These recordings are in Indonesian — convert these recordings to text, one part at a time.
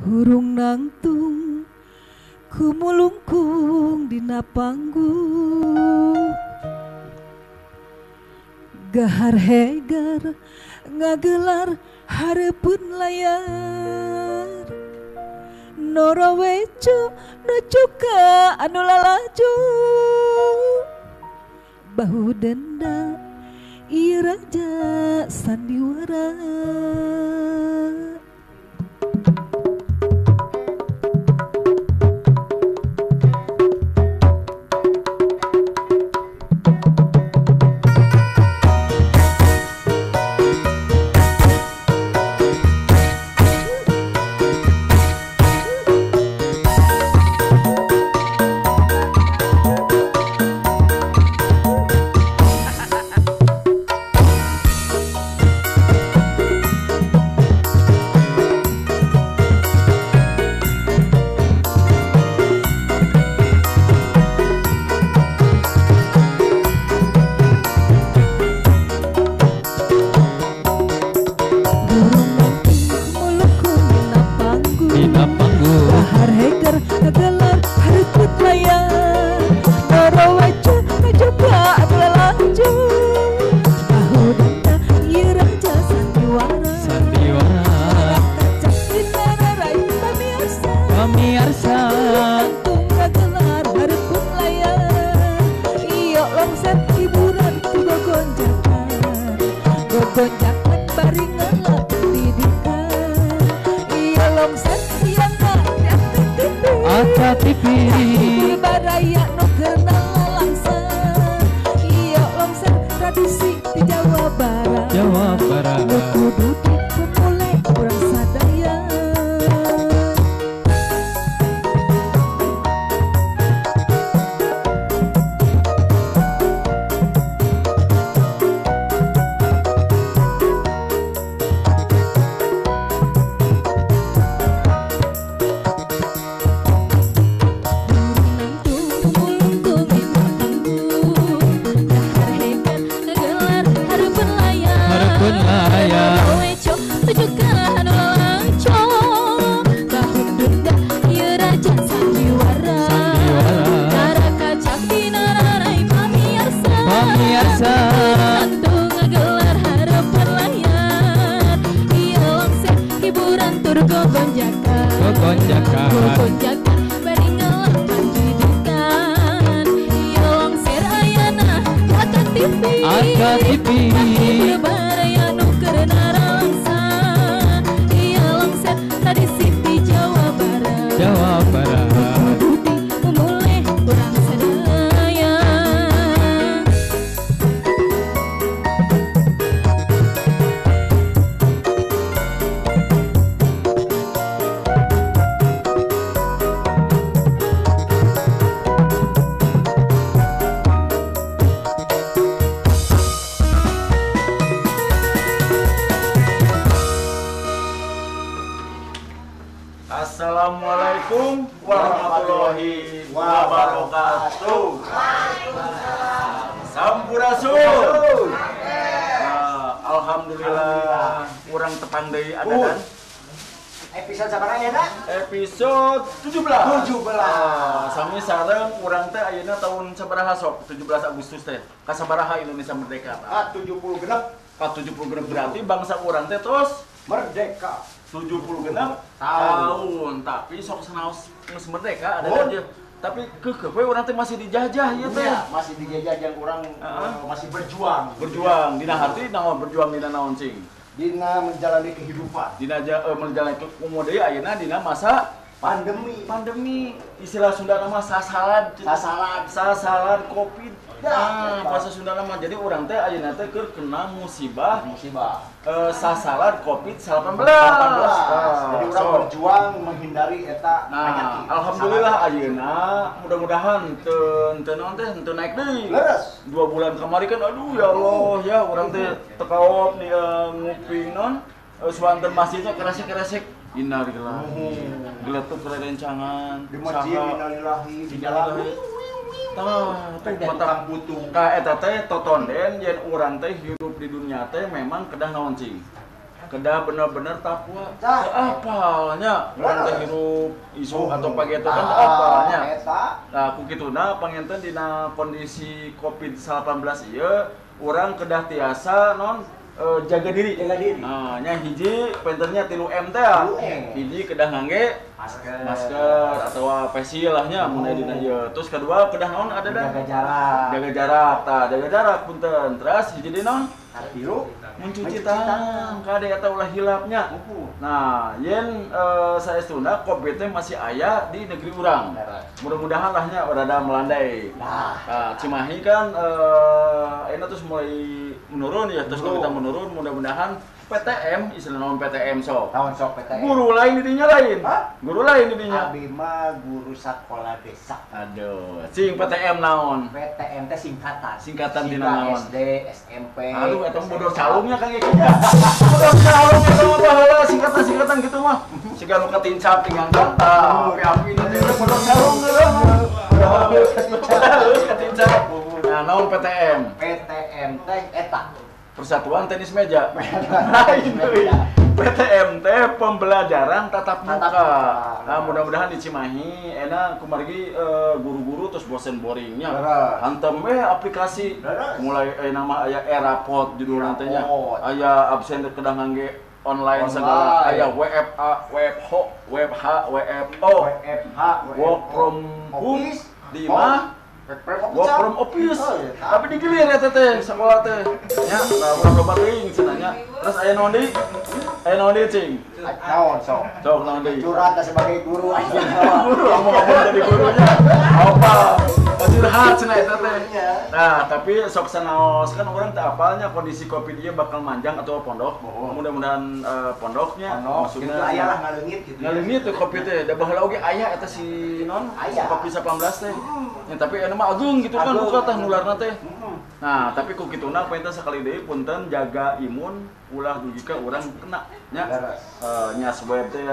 Hurung nangtung kumulungkung dina panggung gahar hegar ngagelar hareupeun layar norowecu nuju ka anu lalaju bahu denda ieu raja sandiwara. Gonjakan bari ngelap didikan iya longset iya ngeliat TV baraya no kenal langsung iya longset tradisi di Jawa Barat nu kudu dipemulai urang sadaya. Gonjakan bari ngelapan didikan iya longser ayana akan TV baraya nu kerenara langsan iya longser tradisi di Jawa Barat kudu dimulai urang sadaya. Assalamualaikum warahmatullahi wabarakatuh. Sampurasun. Alhamdulillah urang tepang deui adadan. Episode sabaraha ya, Nak? Episode 17. Sami sareng urang teh ayeuna tahun sabaraha sok? 17 Agustus teh. Ka sabaraha Indonesia merdeka? 70 genep. 70 genep berarti bangsa urang teh tos merdeka. 70 genep tahun, tapi sok sanaos geus merdeka ada aja. Tapi kekeh we urang teh masih dijajah ieu teh. Iya, masih dijajah jeung urang masih berjuang. Berjuang dina hati naon berjuang dina naon cing? Dina menjalani kehidupan. Dina menjalani umur deui ayeuna dina masa pandemi. Istilah Sunda nama sasaran Covid. Bahasa Sunda nama jadi urang teh ayeuna teh keur kena musibah sasaran Covid-19. Jadi urang berjuang menghindari eta penyakit. Alhamdulillah ayeuna mudah-mudahan teu naik deui. Leres. 2 bulan kemarin kan aduh ya Allah ya urang teh tekaop di nguping non suanten masjidnya keresek innalillahi. Geletuk kerencangan Di masjid innalillahi di jalan. Tuh mata butuh ka eta teh totonden yen urang teh hidup di dunia teh memang kedah naon cing. kedah bener-bener tapua Tah. apalnya urang teh hirup isu atau pagi itu kan Ah, apalnya eta nah ku kituna panginten dina kondisi COVID-19 ieu urang kedah tiasa non jaga diri. Nah, nya hiji penternya 3M teh. 3M. Hiji kedah ngangge masker atau facial lah nya mun aya dina ieu. Terus kedua kedah naon ada dah? jaga jarak. Jaga jarak. Tah, jaga jarak punten. Terus hiji deui naon? Katilu Mencuci tangan. Kade eta ulah hilapnya. Nah, yen saestuna Covid teh masih aya di negeri urang. Mudah-mudahan lahnya rada melandai. Nah, Cimahi kan ayeuna terus mulai menurun ya, terus kita menurun mudah-mudahan PTM, istilah naon PTM sok. Tahun sok PTN. Guru lain di dinya lain. Hah? Guru lain di dinya. Abi mah guru sekolah desa. Aduh, cing PTM naon? PTN teh singkatan. Singkatan dina Singkat naon? SD, SMP. Aduh, eta bodoh calungnya Kang Eki. Bodoh calung eta mah baheula singkatan-singkatan gitu mah. Siga nu katincap tinggal kata. Api-api nanti bodoh calung katincap. Nah, naon PTM? PTN teh eta. Persatuan Tenis Meja. Lain deui. PTM teh pembelajaran tatap muka. Nah, mudah-mudahan di Cimahi enak kumargi guru-guru terus bosen boringnya. Hantem we aplikasi. Mulai nama aya Erapot judul nantinya. Aya absen kedah ngangge online segala. Aya WFA, WFH, WFO. Work from home di imah. Work from office. Tapi digilir ya teh sekolah teh. Ya, nah urang loba teuing cenanya. Terus aya naon deui? Aya naon deui cing? Naon sok? Sok naon deui? Curhat sebagai guru aja. Guru ngomong jadi gurunya. Apa? Curhat cenah eta teh. Nah, tapi sok sanaos kan urang teu apalnya kondisi Covid ieu bakal manjang atau pondok. Mudah-mudahan pondoknya Maksudnya aya lah ngaleungit gitu. ngaleungit tuh Covid teh. Da baheula oge aya eta si non Covid-19 teh. Ya, tapi anu mah agung gitu kan buka teh nularna teh. Nah, tapi ku kituna poinna sakali deui punten jaga imun ulah dugi ka urang kena nya. Nya swab teh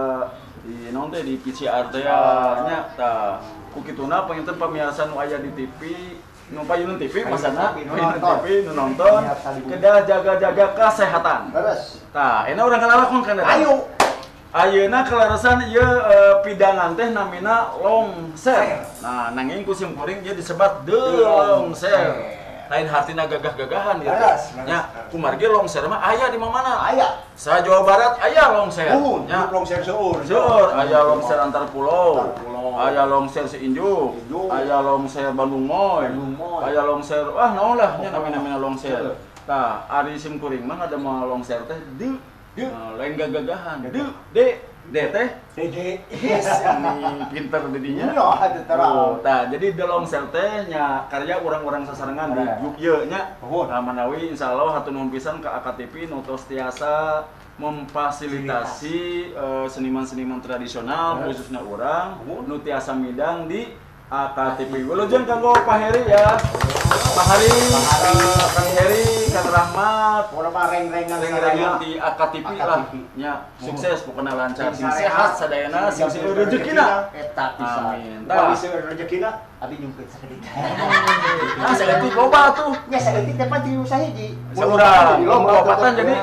di naon teh di PCR teh nya tah. Ku kituna panginten pamirsa nu aya di TV nu payun TV masana payun TV nu nonton kedah jaga-jaga kesehatan. Tah, enak urang kalalakon kan eta. Ayo. Ayeuna kelarasan ieu pidangan teh namina longser. Nah, nanging ku simkuring ieu disebat longser. Lain hartina gagah-gagahan ieu teh. Nya, kumargi longser mah aya di mana? Aya. Sa Jawa Barat aya longser. Nya longser seueur. Seueur aya longser antar pulau. Aya longser Seinjuk. Aya longser Bandung Moy. Aya longser naon lah nya namina longser. Tah, ari simkuring mah ada mah longser teh di lain gagagahan. D teh Dede. yes, ini pinter didinya. Tah, jadi the longser teh nya karya urang-urang sasarengan di grup ieu nya. Nah, manawi insyaallah hatur nuhun pisan ka AKTP nu tos tiasa memfasilitasi seniman-seniman tradisional khususnya urang nu tiasa midang di AKTP. Wilujeng kanggo Pak Heri ya. Pak Hari, Kang Heri, Kang Rahmat, reng-rengan di AKTP lah. Ya, sukses pokoknya lancar, sing sehat sadayana, sing rezekina. Eta pisan. Amin. Tah, sing rezekina abi nyungkeun sakedik. Nah, saeutik loba tuh. Nya saeutik teh pasti usaha hiji. Saurang, lompatan jadi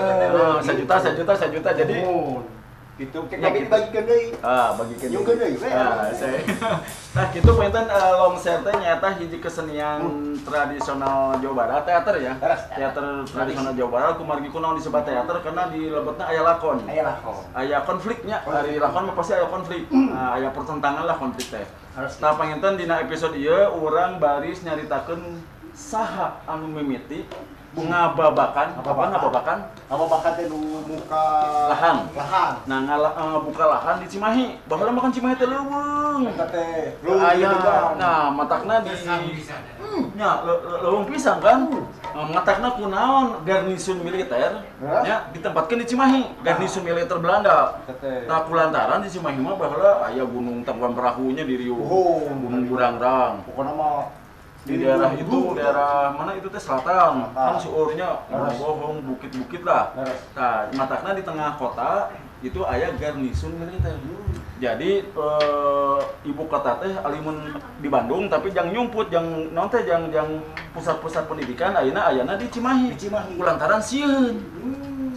1 juta jadi. Gitu, tapi dibagikeun deui. Bagikeun. Nyungkeun deui we. Nah, kitu pointen longser teh nyaeta hiji kesenian tradisional Jawa Barat, teater ya. Teater tradisional Jawa Barat kumargi kunaon disebut teater karena di lebetna aya lakon. Aya konfliknya, dari lakon mah pasti aya konflik. Aya pertentangan lah konflik teh. Nah, panginten dina episode ieu urang baris nyaritakeun saha anu mimiti ngababakan, Ngababakan teh nu muka lahan. Lahan. Buka lahan di Cimahi. Baheula makan Cimahi teh leuweung. Eta teh Aya. Nah, matakna di nya leuweung pisan kan. Matakna kunaon garnisun militer nya ditempatkeun di Cimahi. Garnisun militer Belanda. Nah, kulantaran di Cimahi mah baheula aya gunung Tangkuban Perahunya di Riau. Gunung Burangrang. Pokona mah di daerah itu, daerah mana itu teh selatan, kan seueurnya bohong bukit-bukit lah. Nah, matakna di tengah kota itu aya garnisun militer. Jadi ibu kota teh alimun di Bandung tapi jang nyumput, jang naon teh jang pusat-pusat pendidikan ayana di Cimahi. Kulantaran sieun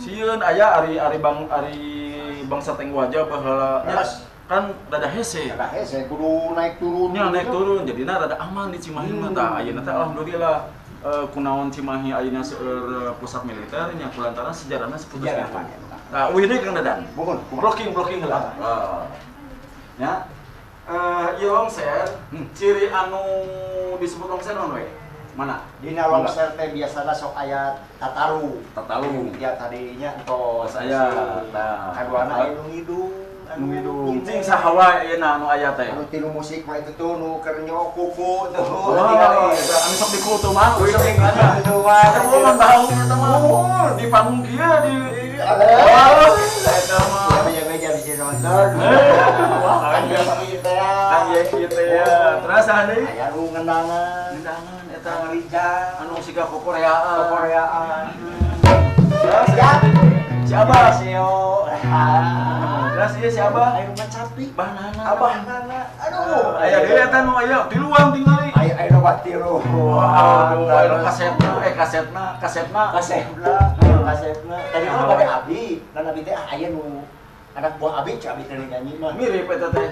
Sieun aya ari bangsa teng wajah baheula kan rada hese. Rada hese kudu naik turun. Nya naik turun jadina rada aman di Cimahi mah tah ayeuna teh alhamdulillah kunaon Cimahi ayeuna seueur pusat militer nya kulantaran sejarahna seputus Sejarah, itu. Pak. Nah, uih deui Kang Dadan. Mohon. Blocking heula. Ya. Ieu longser ciri anu disebut longser naon we? Mana? Dina longser teh biasana sok aya tataru. Ya tadinya entos Saya tah. kaduana aya nu ngidung. Anu ngidung. Cing sahawa ayeuna anu aya teh. Anu tilu musik mah itu tuh nu keur nyok kuku tuh. Wah, anu sok dikutu mah. Wih, sok ngana tuh mah. Aku mah tahu eta mah. Di panggung kieu di eta mah. Meja-meja bisa nonton. Wah, Kan kita ya. Kan ye kitu ya. Terus deui Aya nu ngendangan. undangan eta Rijal. anu siga Koreaan. Koreaan. Terus Ya. siapa? Sio. Terus ieu siapa? Ayo ngacapi. Bahanana. Abah nana. Aduh. Aya deui eta nu aya di luang tinggali. Ayo batiru. Waduh, aya kasetna. Kasepna. Tadi mah bade abdi. Dan abdi teh aya nu anak buah abdi cak abdi teh nyanyi mah. Mirip eta teh.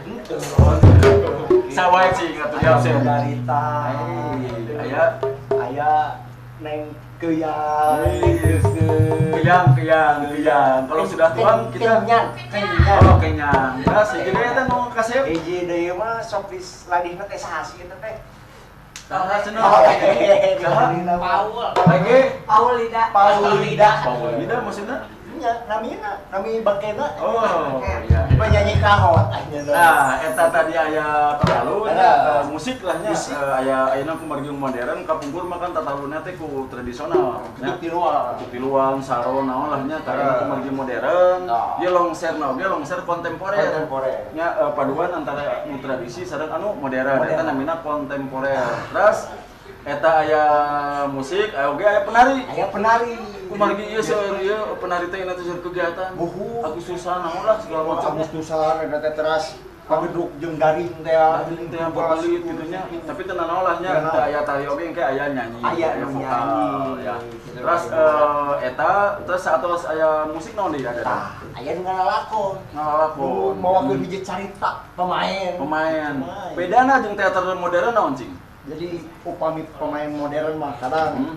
Sawae sih atuh di absen. Darita. Aya neng keyang. Keyang. Kalau sudah tuang kita kenyang. oh kenyang. Terus jadi eta nu kasep. Hiji deui mah sok ladihna teh sahasi eta teh. Saha cenah? Paul. Lagi Paulida. Paulida maksudnya? Nya nami bakena. Oh, iya. Penyanyi kahot Nah, eta tadi aya tatalu Ada. musik lah nya aya ayeuna kumargi modern kapungkur mah kan tataluna teh ku tradisional. Untuk di luar. Untuk tiluan, saro naon lah nya tara kumargi modern. Dia longser oge longser kontemporer. Nya paduan antara nu tradisi sareng anu modern. Eta namina kontemporer. Terus eta aya musik, oge aya penari. Kumargi ieu seueur ieu penari teh teh kegiatan. Agustusan naon lah segala macam. Agustusan ada teh teras pageduk jeung daring teh. Daring teh berkelit gitu nya. Tapi teu nanaolahnya teh aya tari oge engke aya nyanyi, aya vokal ya. Terus terus atos aya musik naon deui ada? Aya nu ngalakon. Mawakeun hiji carita pemain. Bedana jeung teater modern naon cing? Jadi upami pemain modern mah kadang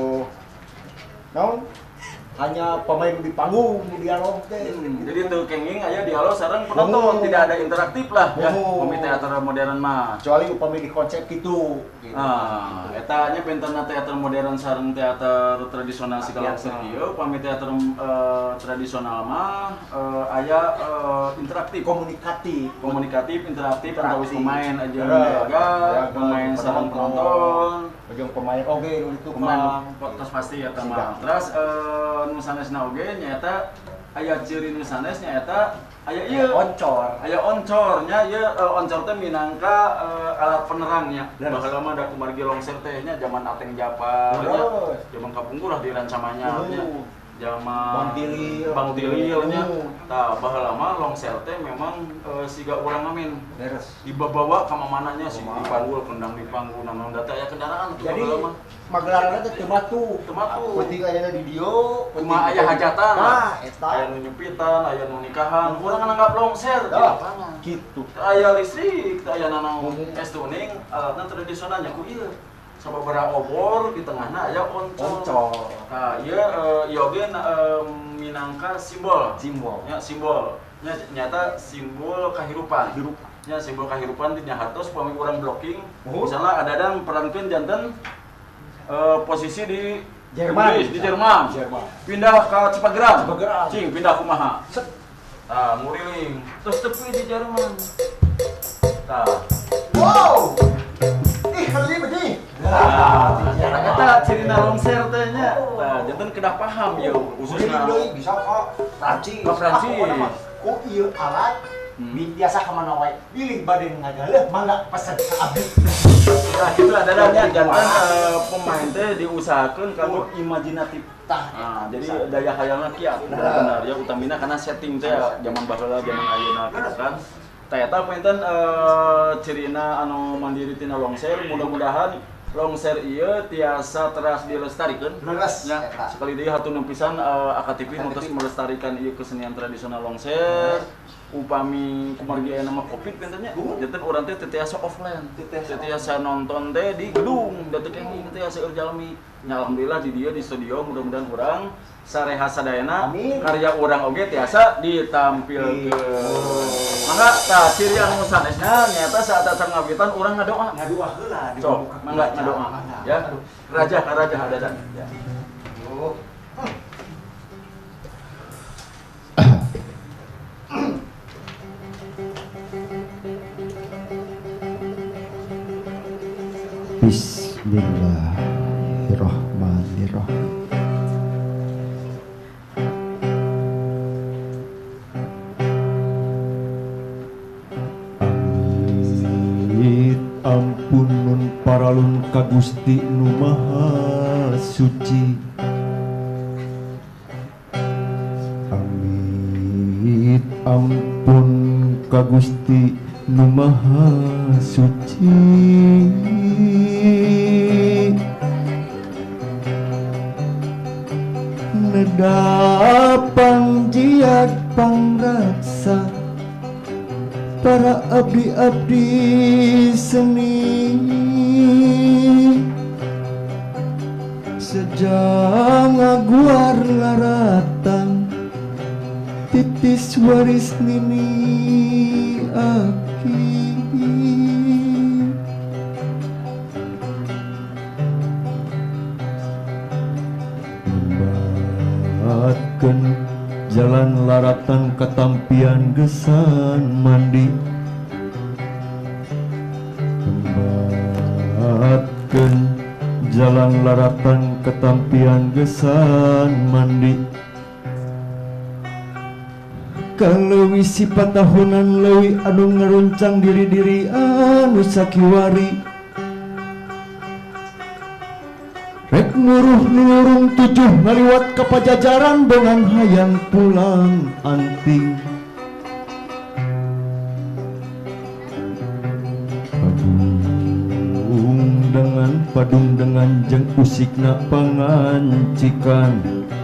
naon hanya pemain di panggung di dialog teh. Jadi teu kenging aya dialog sareng penonton, tidak ada interaktif lah ya. Pemain teater modern mah. Kecuali upami di konsep gitu. Eta nya bentana teater modern sareng teater tradisional segala kieu. Upami teater tradisional mah aya interaktif, komunikatif, interaktif antawis pemain aja pemain sareng penonton. Jeung pemain oge nu itu Pemain podcast pasti eta mah. Terus nu sanesna oge nyaeta aya ciri nu sanes nyaeta aya ieu oncor nya ieu oncor teh minangka alat penerangnya. Baheula mah da kumargi longser teh nya zaman Ateng Japar nya. Zaman kapungkur lah dirancamannya nya. Zaman Bang Tilil nya. Tah baheula mah longser teh memang siga urang amin. Dibawa ka mananya sih dipanggul kendang di panggung naon data aya kendaraan tuh baheula mah. Magelaranna teh teu matu. Penting aya di dieu, Cuma aya hajatan. Eta Aya nu nyupitan, aya nu nikahan, urang nganggap longser di lapangan. Gitu. Aya listrik, aya nanaon es tuning, alatna tradisional nya ku ieu. Sababaraha obor di tengahna aya oncor. Nah, ieu oge minangka simbol. Ya simbol. Nyata simbol kahirupan. Nya simbol kahirupan di nyahartos upami urang blocking. Misalnya ada perankeun janten posisi di Jerman. Di Jerman. Pindah ke Cipageran. Cing pindah kumaha? Tah, nguriling. Terus tepi di Jerman. Tah. Wow. Kali bedi. Eta cirina longser teh nya. Tah, janten kedah paham ye khususna. Bisa ka Prancis. Ku ieu alat biasa ka mana wae. Pilih bade ngagaleuh mangga pesen ka abdi. Nah, itu adalah jantan pemain teh diusahakeun kanggo imajinatif. Nah, jadi daya khayalna kiat benar ya utamina karena setting teh zaman baheula zaman ayeuna gitu kan. Tah eta painten cirina anu mandiri tina longser mudah-mudahan longser ieu tiasa teras dilestarikeun. Leres. Ya, sekali deui hatur pisan AKTV nutus melestarikan ieu kesenian tradisional longser. Upami kumargi aya nama Covid bentennya. Janten urang teh teu tiasa offline. Teu tiasa nonton teh di gedung, da teu kenging teh asa jalmi. Nya alhamdulillah di dieu di studio mudah-mudahan urang sareha sadayana karya urang oge tiasa ditampilkeun. Mangga tah ciri anu sanesna nyata saat acara ngawitan urang ngadoa. Ngadoa heula di Sok, mangga ngadoa. Ya. Raja ka raja hadadan. Ya. Yo. Bismillahirrahmanirrahim. Amit ampunun paralun ka Gusti Nu Maha Suci. Amit ampun ka Gusti Nu Maha Suci. Nedapang jiat pangraksa para abdi-abdi seni. Sejang ngaguar laratan titis waris nini aki. Membaatkeun jalan laratan katampian gesan mandi. Membaatkeun jalan laratan katampian gesan mandi. Kaleuwih sifat tahunan leuwih anu ngaruncang diri-diri anu sakiwari. Rek nguruh nulurung tujuh ngaliwat ka pajajaran dengan hayang pulang anting. Padung dengan jeng usikna pangancikan.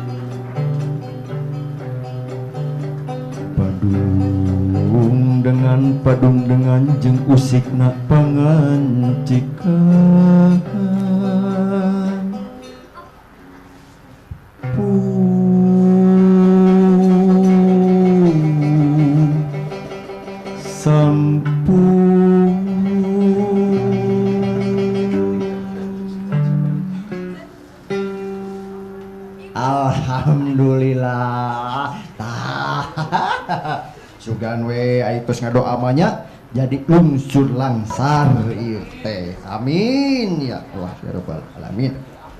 Padung dengan jeng usikna pangancikan. Alhamdulillah. Sugan we aitos ngadoa amanya jadi lungsur langsar ieu teh. Amin ya Allah ya rabbal alamin.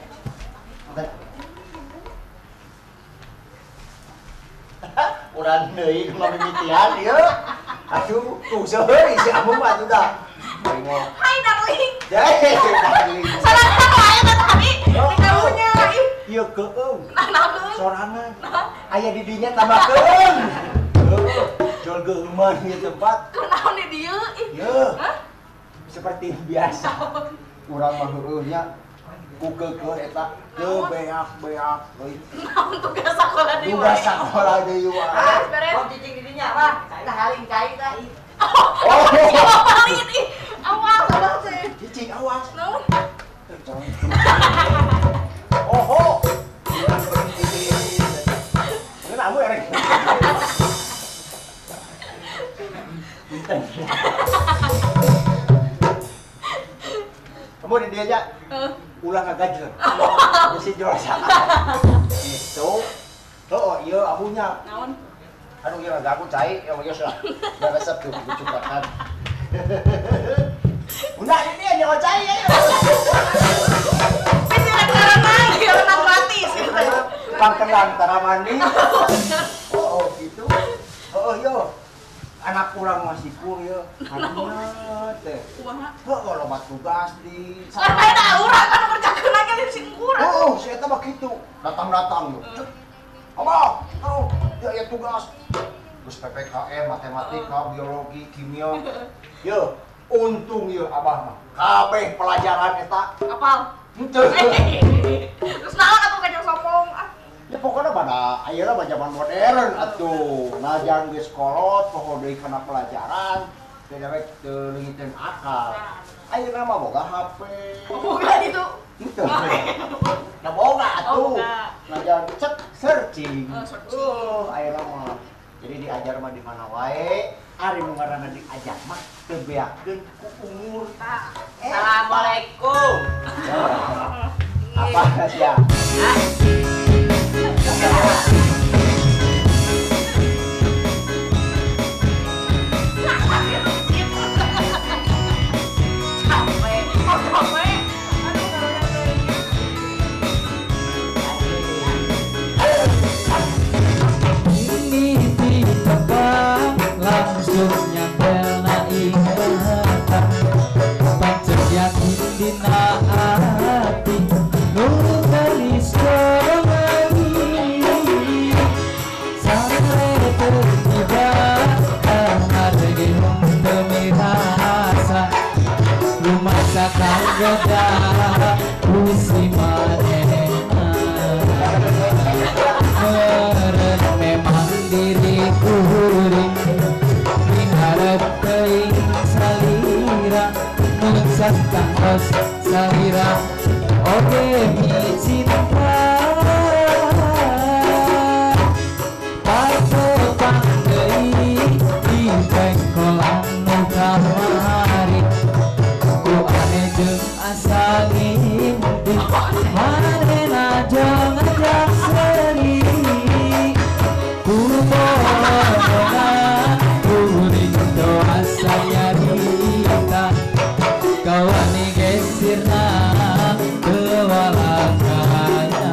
Urang deui kumaha mimitian ieu. Aduh, tuh seueur si Amu mah dah. Hai darling. Darling. Salah wae teh tadi. Di kamunya. Ieu keung. Naon? Sorangan. Aya di dinya tambahkeun. Jual geuman ieu tempat. Kunaon di dieu? Ieu. Seperti biasa. Urang mah heueuh nya ku keukeuh eta teu beak-beak euy. Naon tugas sakola deui? Tugas sakola deui wae. Beres. Oh, cicing di dinya apa? Kita haling cai tah. Oh, paling ih. Awas, awas teh. Cicing awas. Naon? Oho. Kenapa mu erek? Kamu di dia aja. Ulang ngagajeun. Mesti jelas. Itu. Oh, iya abunya. Naon? Anu ieu ngaku cai, yang ieu sudah resep tuh dicupakan. Udah ini nyawa cai ya. Bisa renang, ya renang gratis gitu. Pangkelan tara mandi. Oh, gitu. Oh, yo. Anak kurang masih pur ya. Aduh, teh. Kumaha? Heuh, loba tugas di Lain urang kan kerjakeun lagi di singkur. Oh, si eta mah kitu. Datang-datang yo. Apa? Oh, ya tugas. Terus PPKM, matematika, biologi, kimia. Yo, Untung ieu Abah mah kabeh pelajaran eta Apal. henteu. Terus naon atuh kacang sompong? Ya pokoknya pada ayeuna mah zaman modern atuh. Najan geus kolot poho deui kana pelajaran, teu daek teu leungiteun akal. Ayeuna mah boga HP. Boga itu. Gitu. Nah boga atuh. boga. Najan cek searching. Searching. Ayeuna mah. Jadi diajar mah di mana wae. Ari nu ngaranna diajar mah teu beakeun ku umur. Assalamualaikum. Apa sia? Ini ditebak langsung nyambel na ingatan pancet yakin dina hati nu gelis korongi sare tertiba harge demi rasa rumah sakal goda usi manena meren memang diriku ring diharap teuing salira nunsat tangos salira oge mi cinta patopang deui di pengkolan nu kamari ku ane jeung asa ngimpi manehna jeung ngajak seri kumohona kuring doa sayarita kawani gesirna kewalanganya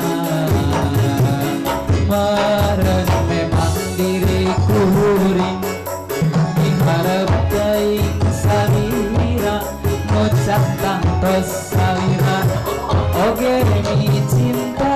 meren memang diriku ring diharap teuing salira ngucap tangtos salira oge mi cinta.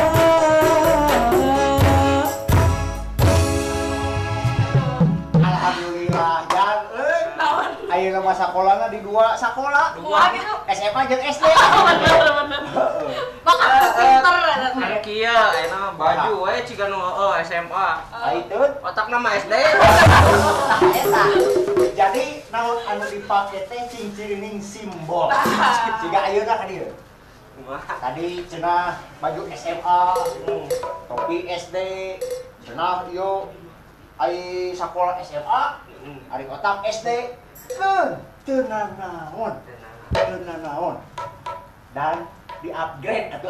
Alhamdulillah jan euy. Naon? Ayeuna mah sakolana di dua sakola. Dua gitu. SMA jeung SD. Bener. Bakal pinter Kan kieu ayeuna baju we ciga nu SMA. Aitun. Otakna mah SD. Eta. Jadi naon anu dipake teh cincirining simbol. Siga ayeuna ka dieu. Tadi cenah baju SMA, topi SD, cenah ieu ai sakola SMA, ari otak SD. Teu naon. Dan di-upgrade atuh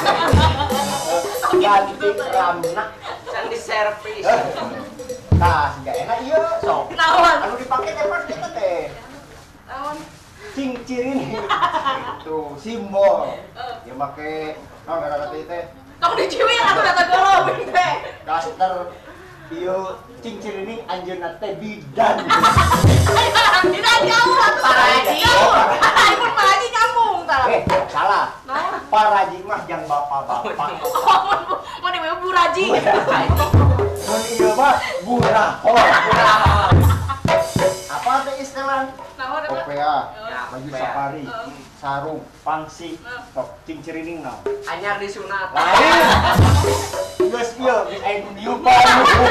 ganti ramna. Can di servis. Tah, siga enak ieu sok. Naon? Anu dipake teh pas kita teh. Naon? Cincin itu simbol. Ya make naon kata teh Tong diciwil atuh data golong teh. daster ieu cincin ini anjeunna teh bidan. Tidak jauh atuh. Paraji. Pun paraji nyambung tah. Salah. Naon? Paraji mah jang bapak-bapak. Mau di Bu Raji. Mun ieu mah burahol. Apa teh istilah? Naon eta? Opea, Ya, baju opea. safari, sarung, pangsi, tok cincirining naon. Anyar disunat. Lain. Geus ieu geus aya nu diupan.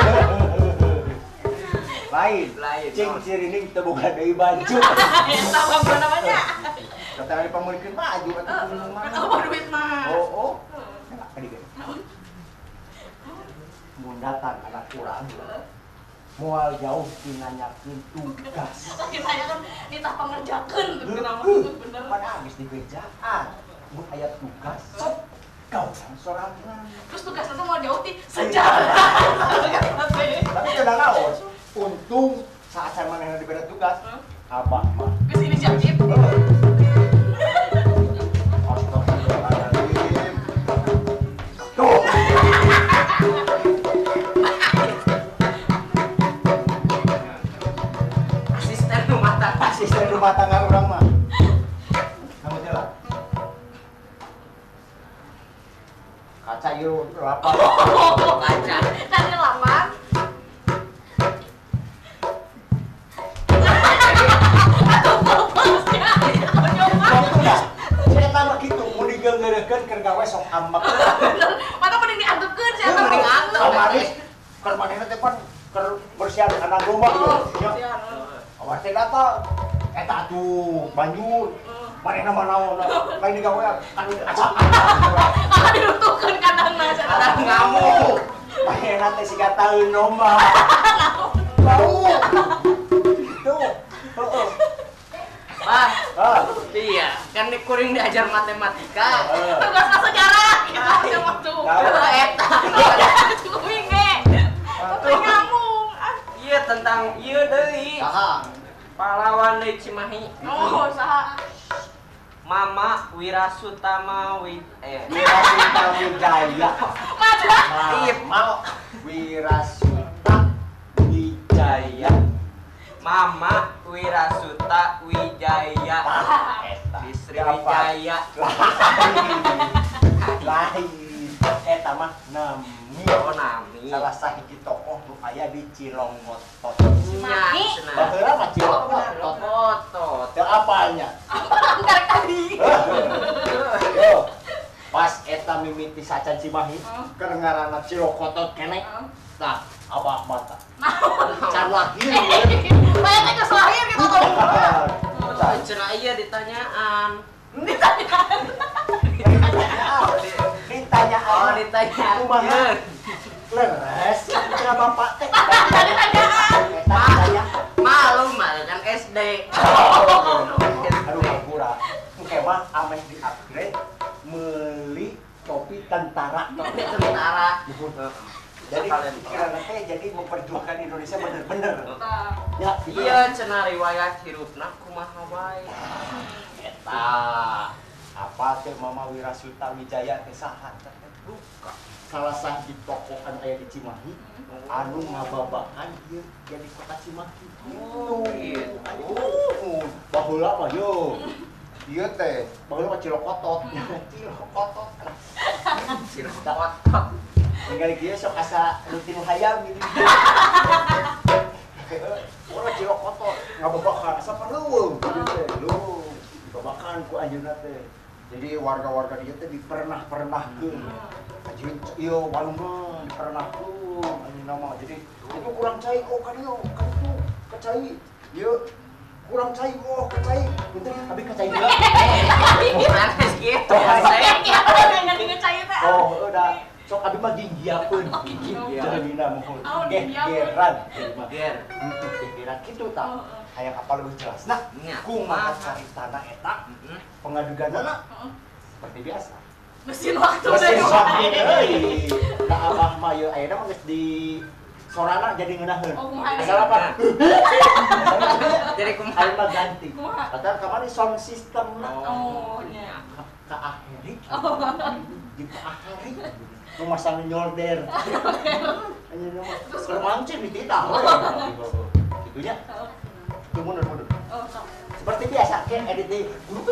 Lain. Cincirining teu boga deui baju. Eta apa namanya? Kata di pamulikeun baju atuh kudu mah. Apa duit mah? Oh. Enak tadi ge. Mun datang anak urang. Moal jauh dinanyakeun tugas. Kita kan nitah pangerjakeun gitu kenapa bener. Pada habis di bejaan. Mun aya tugas, sok kau sorangan. Terus tugasnya tuh mau jauh ti sejarah. Tapi kadang naon? Untung saat saya manehna diberi tugas, abah mah. Ke sini siap-siap. Astagfirullahaladzim. Tuh. Asisten rumah tangga orang mah. Kamu jalan. Kaca yuk, lapar. Kaca. Kan lama. Aduh, hambak. Mana mending diantepkeun sih. Mending antep. Kamari keur manehna teh pan keur bersihan kandang domba Oh, ya. Awas teh datang eta atuh banjur. Manehna mah naon lain digawean anu acak. Kalau dirutukeun kandangna cenah. Kadang ngamuk. Manehna teh siga taeun domba. Bau. Tuh. Heeh. Bah, Ah. iya, kan di kuring diajar matematika. Tugas sejarah kita waktu. Eta. Kuing ge. Kuing nyamuk. Iya tentang iya deui. Saha? Pahlawan deui Cimahi. Oh, saha? Mama Wirasutama Wirasuta Wijaya. Maja. Mama Wirasuta Wijaya. Mama Wirasuta Wijaya. Eta. Istri Wijaya. Lain. Eta mah nami. Oh nami. Salah sahiji tokoh nu aya di Cilonggotot. Cimahi. Baheula mah Cilonggotot. Otot. Teu apalnya. Karek tadi. Yo. Pas eta mimiti sacan Cimahi, keur ngaranna Cilonggotot keneh. Tah, abah mata. Can lahir. Banyak yang lahir gitu tuh. Cenah iya ditanyaan. Ditanya Oh ditanya. Kumaha? Iya. Leres, kira bapak teh. Malu kan SD. Aduh ngapura. Engke mah ameh di-upgrade meuli topi tentara. Topi tentara. Jadi pikiran teh jadi memperjuangkan Indonesia bener-bener. Ya, gitu Iya cenah riwayat hirupna kumaha bae. Eta apa teh Mama Wirasuta Wijaya teh saha teh? Luka. Salah sahiji tokoh anu aya di Cimahi anu ngababahan ieu jadi kota Cimahi. Oh, gitu. Baheula mah yo. Ieu teh baheula mah Cilonggotot. Cilonggotot. Cilonggotot. Tinggal kieu sok asa rutin hayam ini. Ora Cilonggotot ngababahan asa pareuweung kieu teh. Lu babakan ku anjeunna teh. Jadi warga-warga dia teh dipernah-pernahkeun. Anjeun ieu walungeun dipernahkeun anjeunna mah. Jadi itu kurang cai oh kan ieu kan itu kecai. Ieu kurang cai oh kecai. Punten abi kecai heula. Kurang geus kitu. Oh udah sok abi mah ginggiakeun. Jalina mohon. Gegeran. Ger. Gegeran kitu tah. Hayang apa lebih jelas. Nah, Nya, kumaha caritana eta pengaduganana seperti biasa. Mesin waktu Mesin deh. waktu euy. Da abah mah ieu ayeuna mah geus di sorana jadi ngeunaheun. Oh, kumaha? Asal apa? Jadi kumaha? Ayeuna mah ganti. Kumaha? Padahal kamari sound system Oh, nya. ka akhiri. Di ka akhiri. Memasang nyolder. Anjeun mah keur mancing di titah we. Gitunya. Itu mundur. Oh, sok. Seperti biasa, kan editing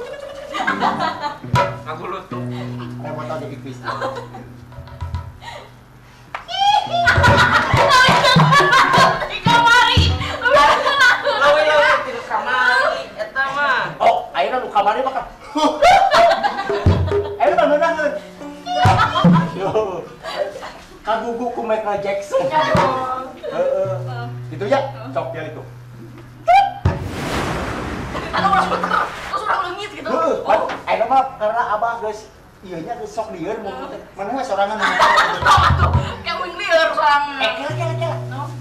Aku lutuk. remote aja di quiz. Di kamari. Lawe-lawe di kamari eta mah. Oh, ayeuna nu kamari mah kan. Ayeuna mah ngeunaheun. Yo. Kagugu ku Michael Jackson. Heeh. Itu ya, cok dia itu. Ada orang terus orang leungit gitu. Heeh, Oh, ayeuna mah karena abah geus ieu nya geus sok lieur mun mana we sorangan. tuh. Kayak wing liar orang. Kela.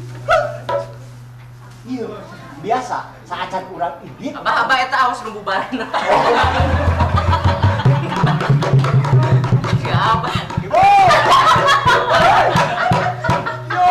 Iya, biasa saacan urang idit. Abah eta aos nu bubaran. Siapa? Ibu. Yo.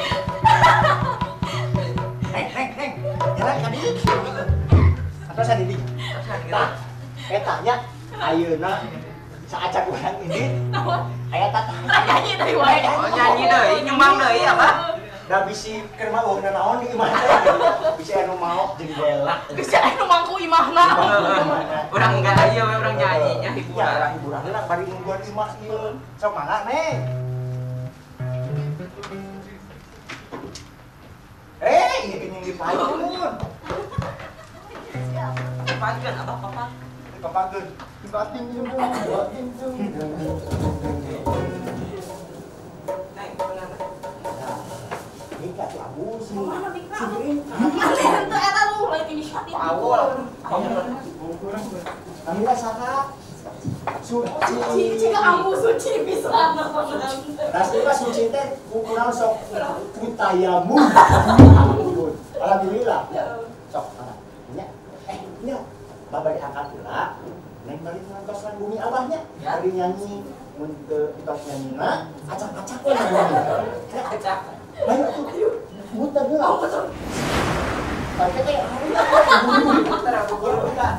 Neng. Jalan ka dieu. Atau sa dieu. Tah, eta nya ayeuna saacan urang idit. Aya tata. Nyanyi dari wae. Oh nyanyi deui, nyumbang deui apa? Da bisi keur mah eueuhna naon di imah teh. Bisi anu maok jendela. Bisa anu mangku imahna. Urang enggak ieu we urang nyanyi nya Ya, hiburan. hiburan lah bari nungguan imah ieu. Sok mangga, Neng. Ini yang dipayun. Pagan apa-apa. Papageun. Bating jeung bating jeung. Neng, bener. Mika labu sih. Mana Mika? Si Mika. Kalian tuh eta lu lain inisiatif. Awal. Kamila saha? Suci. Jika kamu suci bisa Rasanya suci teh ukuran sok putayamu. Alhamdulillah. Sok mana? Nya. Nya. Babari angkat heula. Neng bari ngantoskan bumi abahnya. Bari nyanyi mun teu tos nyanyina, acak-acak we nyanyi. Acak. Ayo tuh. Muter heula. Oh betul. Pakai teh. Muter aku guru kan.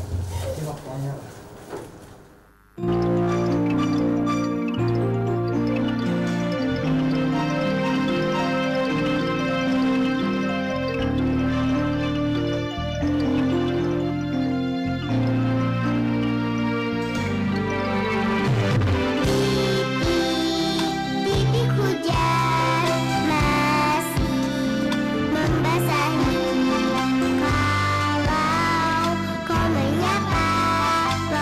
Titik hujan masih membasahi. Kalau kau menyapa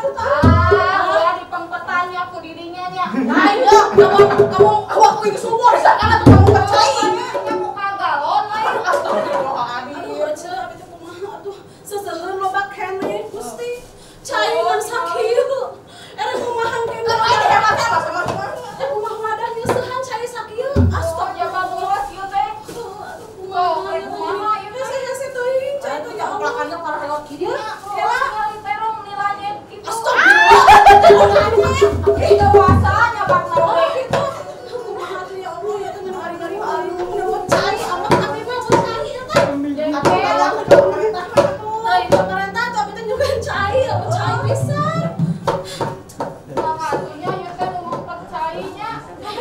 Udah dipengpetannya aku dirinya nya. Nah, iya, kamu aku ini sumur sakana tuh kamu percaya. Kamu kagalon lain. Astagfirullahaladzim. Aduh, ce, abi teh kumaha atuh? Seseueur loba keneh Gusti. Cai ngan sakieu. Era kumahan keneh. Lain hemat-hemat sama kumaha. Kumaha wadah nyeusehan cai sakieu. Astag jaga bolos ieu teh. Aduh, Kumaha ieu teh. Hese teuing cai teh ya Allah. Pelakannya para lewat kieu. Kela. Terong nilainya gitu. Astagfirullah. Itu bahasanya Pak Nabi. Gitu. Kumaha tuh ya Allah ya teh hari-hari aduh dapat cai amat tapi mah buat cai ya teh. Apa yang Pemerintah mah tuh. Teuing pemerintah tapi teh juga cai, apa cai pisan. Satunya ieu teh nu percayanya.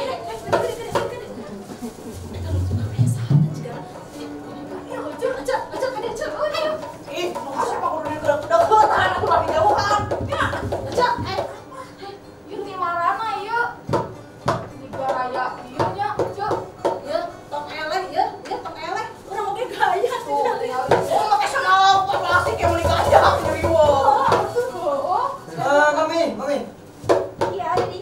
Ih, mau kasih Pak Guru kedek-kedekan atuh lebih jauhan. Ya, aja ieu di marana ieu? Di Garaya ieu nya, Cuk. Ya, tong eleh ya, tong eleh. Urang oge gaya Tuh, tinggal. tinggal oh make senal plastik yang meuli gajah nyeri weuh. Mami. Iya, ini.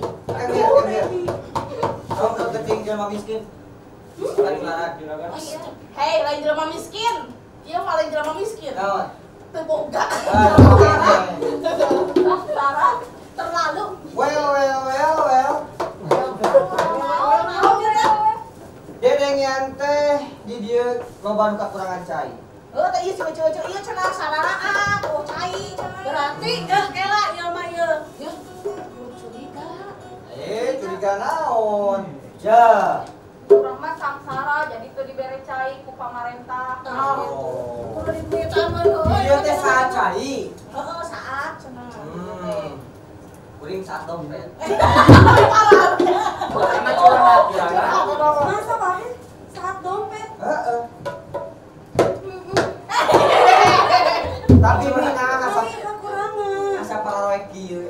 Kamu udah keting jelema miskin. Paling larat juragan. Hei, lain jelema miskin. Ieu mah lain jelema miskin. Naon? Teu boga. Parah, terlalu. Well. Dedeng yan teh di dieu loba nu kakurangan cai. Oh, teh ieu ceu-ceu ieu cenah sararaan, oh cai cenah. Berarti kela ya mah ye. Ya, curiga. Curiga naon? Ja. Urang mah samsara jadi teu dibere cai ku pamarentah. Oh. Kudu dibuitan mah euy. Ieu teh saat cai. Heeh, saat cenah. Kuring saat dompet. Parah. Emang curhat juragan. Masa bae saat dompet. Heeh. Tapi mina asa Kurangan. asa pararoek kieu.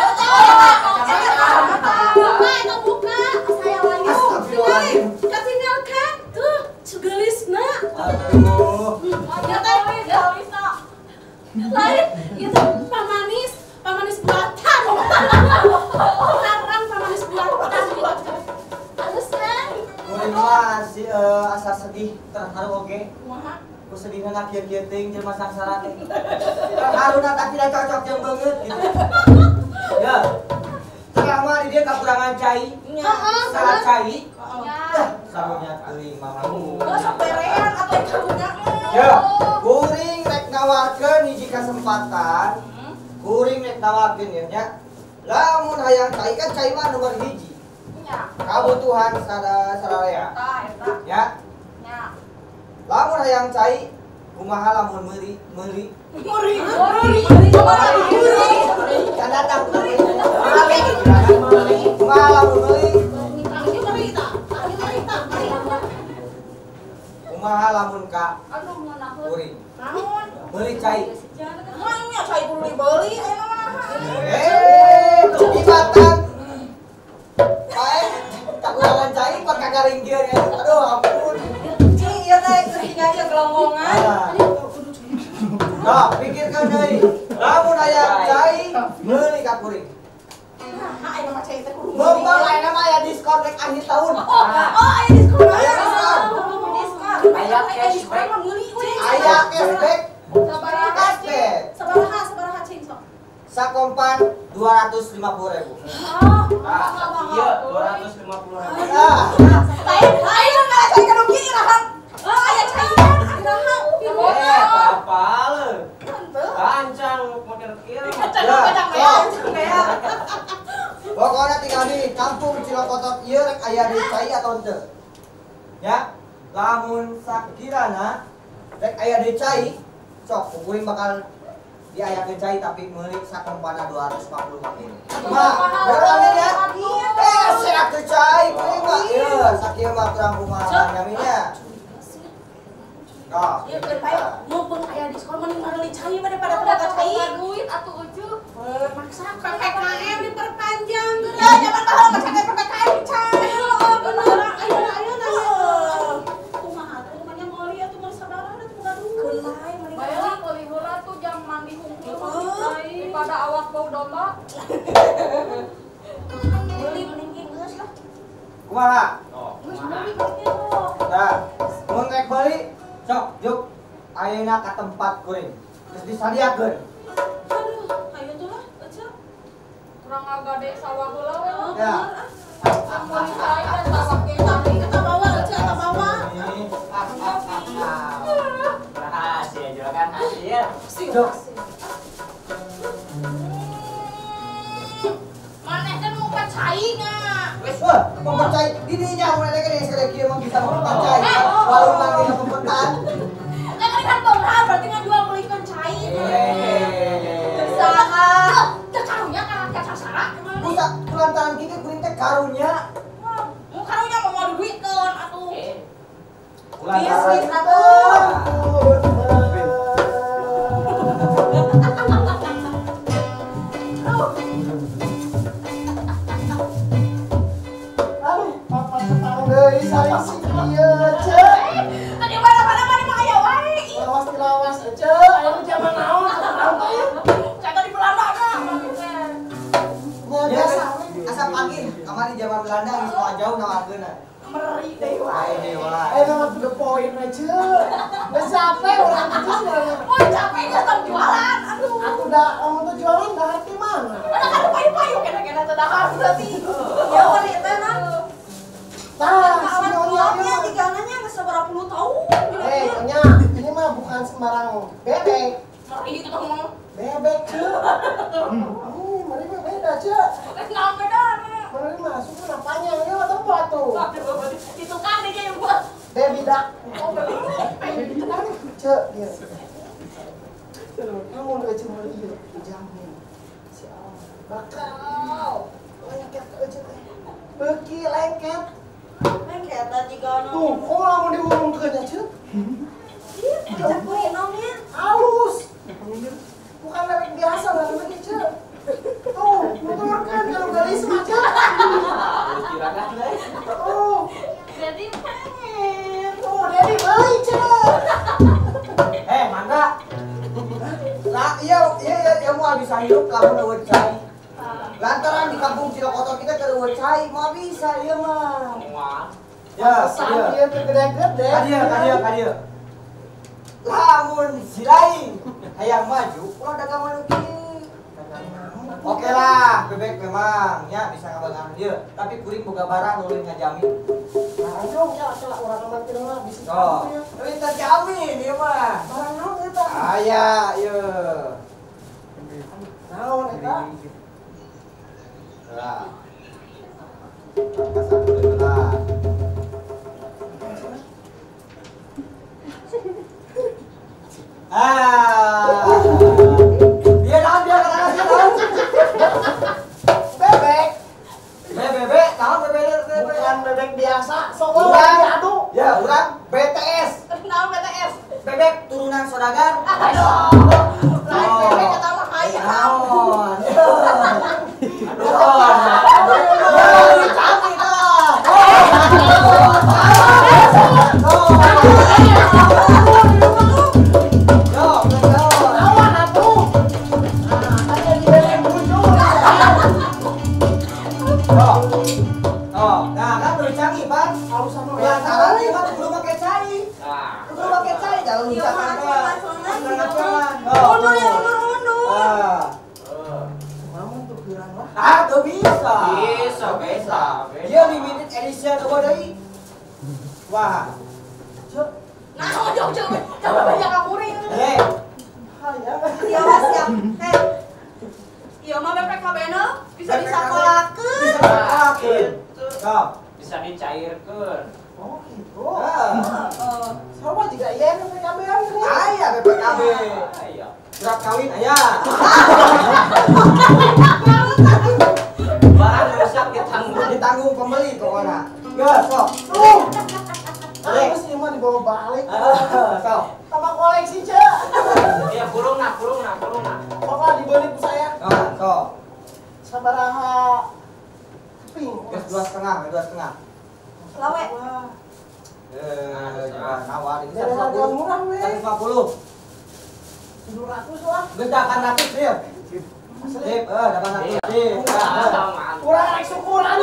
Buka. Saya lagi. Astagfirullahaladzim. Ketinggalkan tuh cugelisna. Aduh. Ya teh, ya Lisa. Lain itu pamanis buatan. Larang pamanis buatan gitu. Halus kan? Kuring mah si asa sedih terharu oge. Kumaha? Ku sedihna ngakieu-kieu teuing jelema sangsara teh. Terharuna tapi tidak cocok jeung beungeut gitu. Ya. Tengah mah di dieu kakurangan cai. Saat cai. Ya. Sarunya teuing mamamu. Oh, saperean atuh karunya. Ya, kuring rek nawarkeun hiji kesempatan. Kuring rek nawarkeun ya nya. Lamun hayang cai kan cai mah nomor hiji. Ya. Kabutuhan sararea. Eta. Ya. Ya. Lamun hayang cai kumaha lamun meuli. Muri. Kan datang meuli. Kumaha lamun meuli. Kumaha lamun ka Aduh, ngeunaheun. kuring. Naon? Meuli cai. Mangnya cai kudu dibeli aya mah. Ibatan. Bae, kakurangan cai pak kagaringgeun ya. Aduh, ampun. Cing ieu teh curiga ieu gelonggongan. Nah, pikirkan deui. Lamun aya cai, meuli ka kuring. Nah, aya mah cai teh kudu. Mumpung aya mah aya diskon rek akhir tahun. Oh, aya diskon. Aya diskon. Diskon. Aya cashback mah meuli we. Aya cashback. Sabaraha Cashback. Sabaraha cing sok. Sakompan 250.000. Iya, 250.000. Lain ngalah cai kanu kieu irahan. Oh, aya cai irahan. Apa le? Henteu. Kancang makin kieu. Ya. Pokoknya tinggal di kampung Cilokotot ieu rek aya deui cai atau henteu. Ya, lamun sakirana rek aya deui cai, sok kuring bakal diayakeun cai tapi meuli sakompana 250.000. Mah, berapa ya? Serak teu cai, kuring mah ieu sakieu mah kurang kumaha nyaminya. Nah, Ya baik, mumpung aya diskon mending meuli cai daripada tenaga cai. Duit atuh ujuk. Maksa PPKM diperpanjang geus. Ya, jangan baheula mah cai PPKM cai. Oh, bener. Ayo nanya. Kumaha tuh namanya meuli atuh mah saudara atuh gaduh. Bayalah meuli heula tuh jang mandi hungkul mah cai. Daripada awak bau domba. Beli mending geus lah. Kumaha? Geus beli gitu. Nah, mun rek beli, sok juk ayeuna ka tempat kuring. Terus disadiakeun. Aduh, ayo tuh lah, aja. Kurang agade sawah heula we lah. Ya. Ampun saya sawah ge tadi kita bawa aja, kita bawa. Hasil juragan hasil. Juk. Maneh teh mau pacai enggak? Wah, mempercayai dirinya mulai dari sekali kieu mah bisa mempercayai. Warung lagi mempertan. Kan kan beurah berarti ngajual belikan cai. Saha? Teu karunya kan kaca sara. Busa kulantaran kitu kuring teh karunya. Mau karunya mau mau duitkeun atuh. Bisnis atuh. Deui saling si kieu cek. Tadi mana mah aya wae. Lawas cek, aya zaman naon teh. Saya di Belanda kan. Biasa asa pagi kamari zaman Belanda geus moal jauh nawarkeunna. Meri deui wae. Wae deui wae. Aya mah to the point na cek. Geus capek urang teh. Mau capek geus tong jualan. Aduh. Aku dah kamu tuh jualan dahar di mana? Mana kan payu-payu kena teh dahar berarti. Ya wari teh nah. Tah, Kawan si keluarnya tigananya nggak seberapa puluh tahun. Nya, ini mah bukan sembarang bebek. Meri itu mah. Bebek cek. Mari mah beda cek. Kenapa beda? Mari mah suku panjang ya atau apa tuh? Itu kan dia yang buat. Baby duck. Baby duck cek dia. Kamu udah cuma iya jamin. Si Allah. Bakal. Lengket aja teh. Beki lengket. Lengket tadi kan. Tuh, kok lamun diurungkeun aja? Ajak kuih naonnya. Halus. Bukan bebek biasa, bukan bebek cek. Tuh, nuturkan kalau gelis aja. Tuh, Jadi pengen. tuh, Dedi beli cek. Mangga. Nah, iya mau bisa hidup kamu eueuh cai. Lantaran di kampung Cilokoto kita teu eueuh cai, mau bisa ieu mah. Ya, Sambil gede-gede. Kadia. Lamun si lain hayang maju, ulah dagang manu kieu. Oke lah, bebek memang ya bisa ngabangan ieu, tapi kuring boga barang ulin ngajamin. Langsung ya, salah orang aman kira mah bisa. Oh, tapi terjamin ieu mah. Barang naon eta? Aya ieu. Naon eta? Lah. Kasar dulu lah. Dia naon. Bebek. Bebek, naon bebek? Bukan bebek biasa, sok Urang. aduh. Ya, urang BTS. Naon BTS? Bebek turunan saudagar. Aduh. Lain bebek kata mah hayam. Naon? Nah kan udah canggih Pak. Yang salah nih Pak belum pakai cai. Belum pakai cai dalam Iya, ucapan mas, Mundur. Namun tuh kurang lah. Ah, tuh bisa. Dia limited edition tuh deui. Wah. Cuk. Nah, coba banyak kamuring. Hayang. Iya mas siap. Iya mah BPKB-na bisa disakolakeun. Bisa dicairkan. Oh gitu. Heeh. Coba juga iya nih PKB ini. Aya BPKB. Ayo. Surat kawin aya. Barang rusak Ditanggung pembeli pokoknya. Geus sok. Harus ini mah dibawa balik. Sok. Sama koleksi cek. Iya, kurung nak. Pokoknya dibeli ku saya. Sok. Sabaraha ping. Geus 2,5. Lawe. Nawar ini Dari harga 150. murah weh. 150. 700 lah. Geus 800 dia. Sip, dapat satu. Sip. Kurang naik syukuran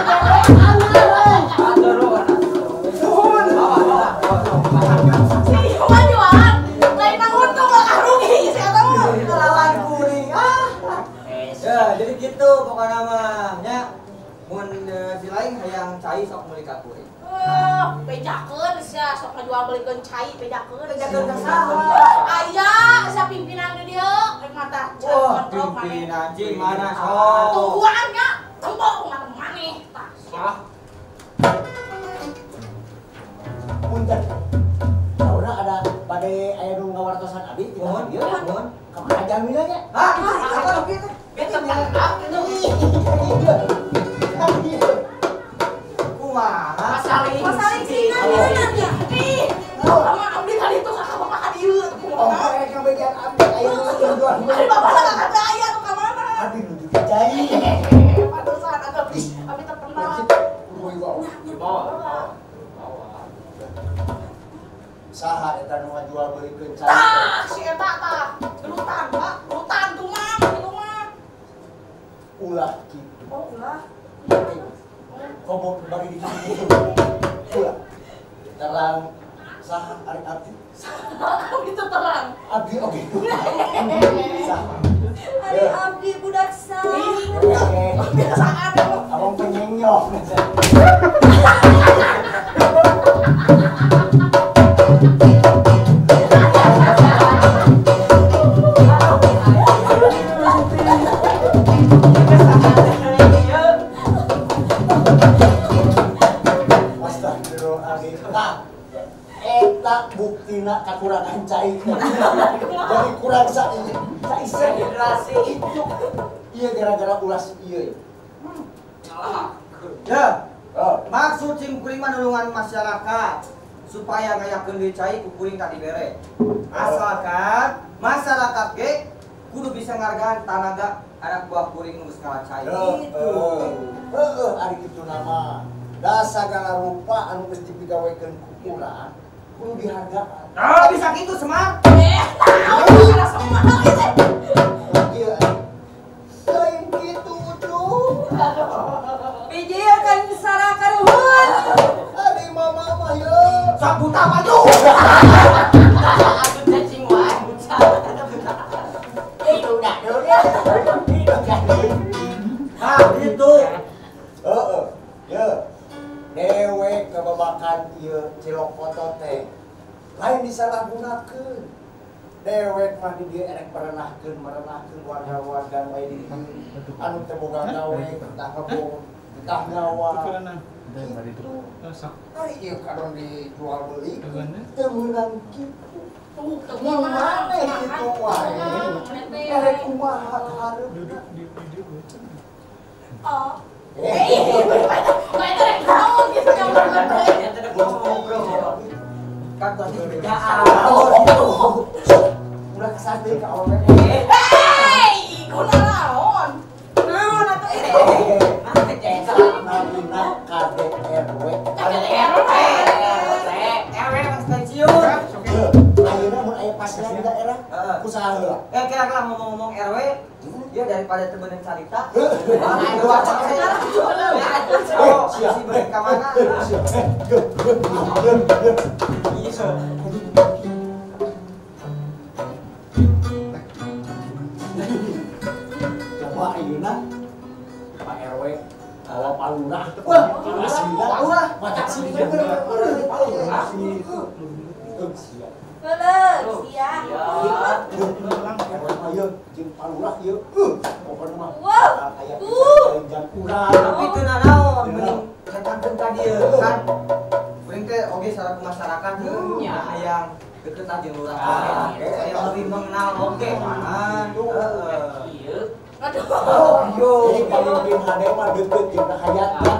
Ya, jadi gitu pokoknya namanya. Mun si lain hayang cai sok meuli ka kuring. Bejakeun sia sok ngajual belikeun cai bejakeun. Bejakeun ka saha? Aya sia pimpinan di dieu rek mata Wah, pimpinan di mana sok? Tungguan nya, tembok maneh tah. Punten. Saudara ada badai aya nu ngawartosan abi tinggal Mun, mun. Kamana jaminannya? Hah? Apa gitu? Kumaha? Masaling singan ya. Ih, sama abdi tadi tuh kakak bapak ka dieu. Oh, mereka bagian abi aya nu jual. Ari bapak lah kakak aya tuh ka mana? Abi nu dicai. Pantesan abi terkenal. Saha eta nu ngajual beulikeun cai? Tah, si eta tah. Gelutan, Pak. Gelutan tuh mah, itu mah. Ulah kitu. Oh, ulah. Komo bari di kitu. Ulah. Terang saha ari abdi? Abdi teh terang. Abdi oge. Saha? Ari abdi budak saing. Kebiasaan abang penyenyok. Eta buktina kekurangan cai. Jadi kurang saisa hidrasi itu. Iya gara-gara ulas ieu. Ya. Maksud cing kuring mah nulungan masyarakat supaya ngayakeun deui cai ku kuring tadi bere. Asalkan masyarakat ge kudu bisa ngargaan tanaga anak buah kuring nu geus ngalah cai. Gitu. Ari kitu nama. Da sagala rupa anu geus dipigawekeun ku urang kudu dihargaan. Ah, bisa gitu Semar. Tahu semua itu. Ieu lain kitu tuh. Biji akan sarah karuhun. Ari mama mah ye. Sok buta maju. Aku cacing wae buta. Itu dah dulu. Nah, itu. Ya. Dewe kebabakan ieu Cilokoto teh lain disalahgunakeun. Dewek mah di dieu erek merenahkeun warga-warga bae di dieu anu teu boga gawe tah kebun tah nyawa. Ari ieu kadon dijual beli teu meunang kitu. Mun maneh kitu wae. Erek kumaha hareup. Oh. Baik tahu gitu yang Kan tadi kerjaan. Udah kesasar ka oleh. Hei, kunaon? Naon atuh ini? Namina KDRW. RW pas pensiun. Ayeuna mun aya pasien di daerah usaha heula. Kira-kira ngomong-ngomong RW, dia daripada temenin carita. Si beri ka mana? Coba ayeuna Pak RW bawa palurah. Wah, palurah. Macak sini palurah. Siap. Heuleus, siap. Ayo jeung palurah ieu. Pokona mah. Wow. Aya jam urang. tapi itu naon mending nekankeun ka dieu kan. Kuring teh oge saraku masyarakat nya hayang deket aja urang. Saya lebih mengenal oge kan. Ieu. Aduh. Yo, Jadi pemimpin hade mah deket jeung hayatna.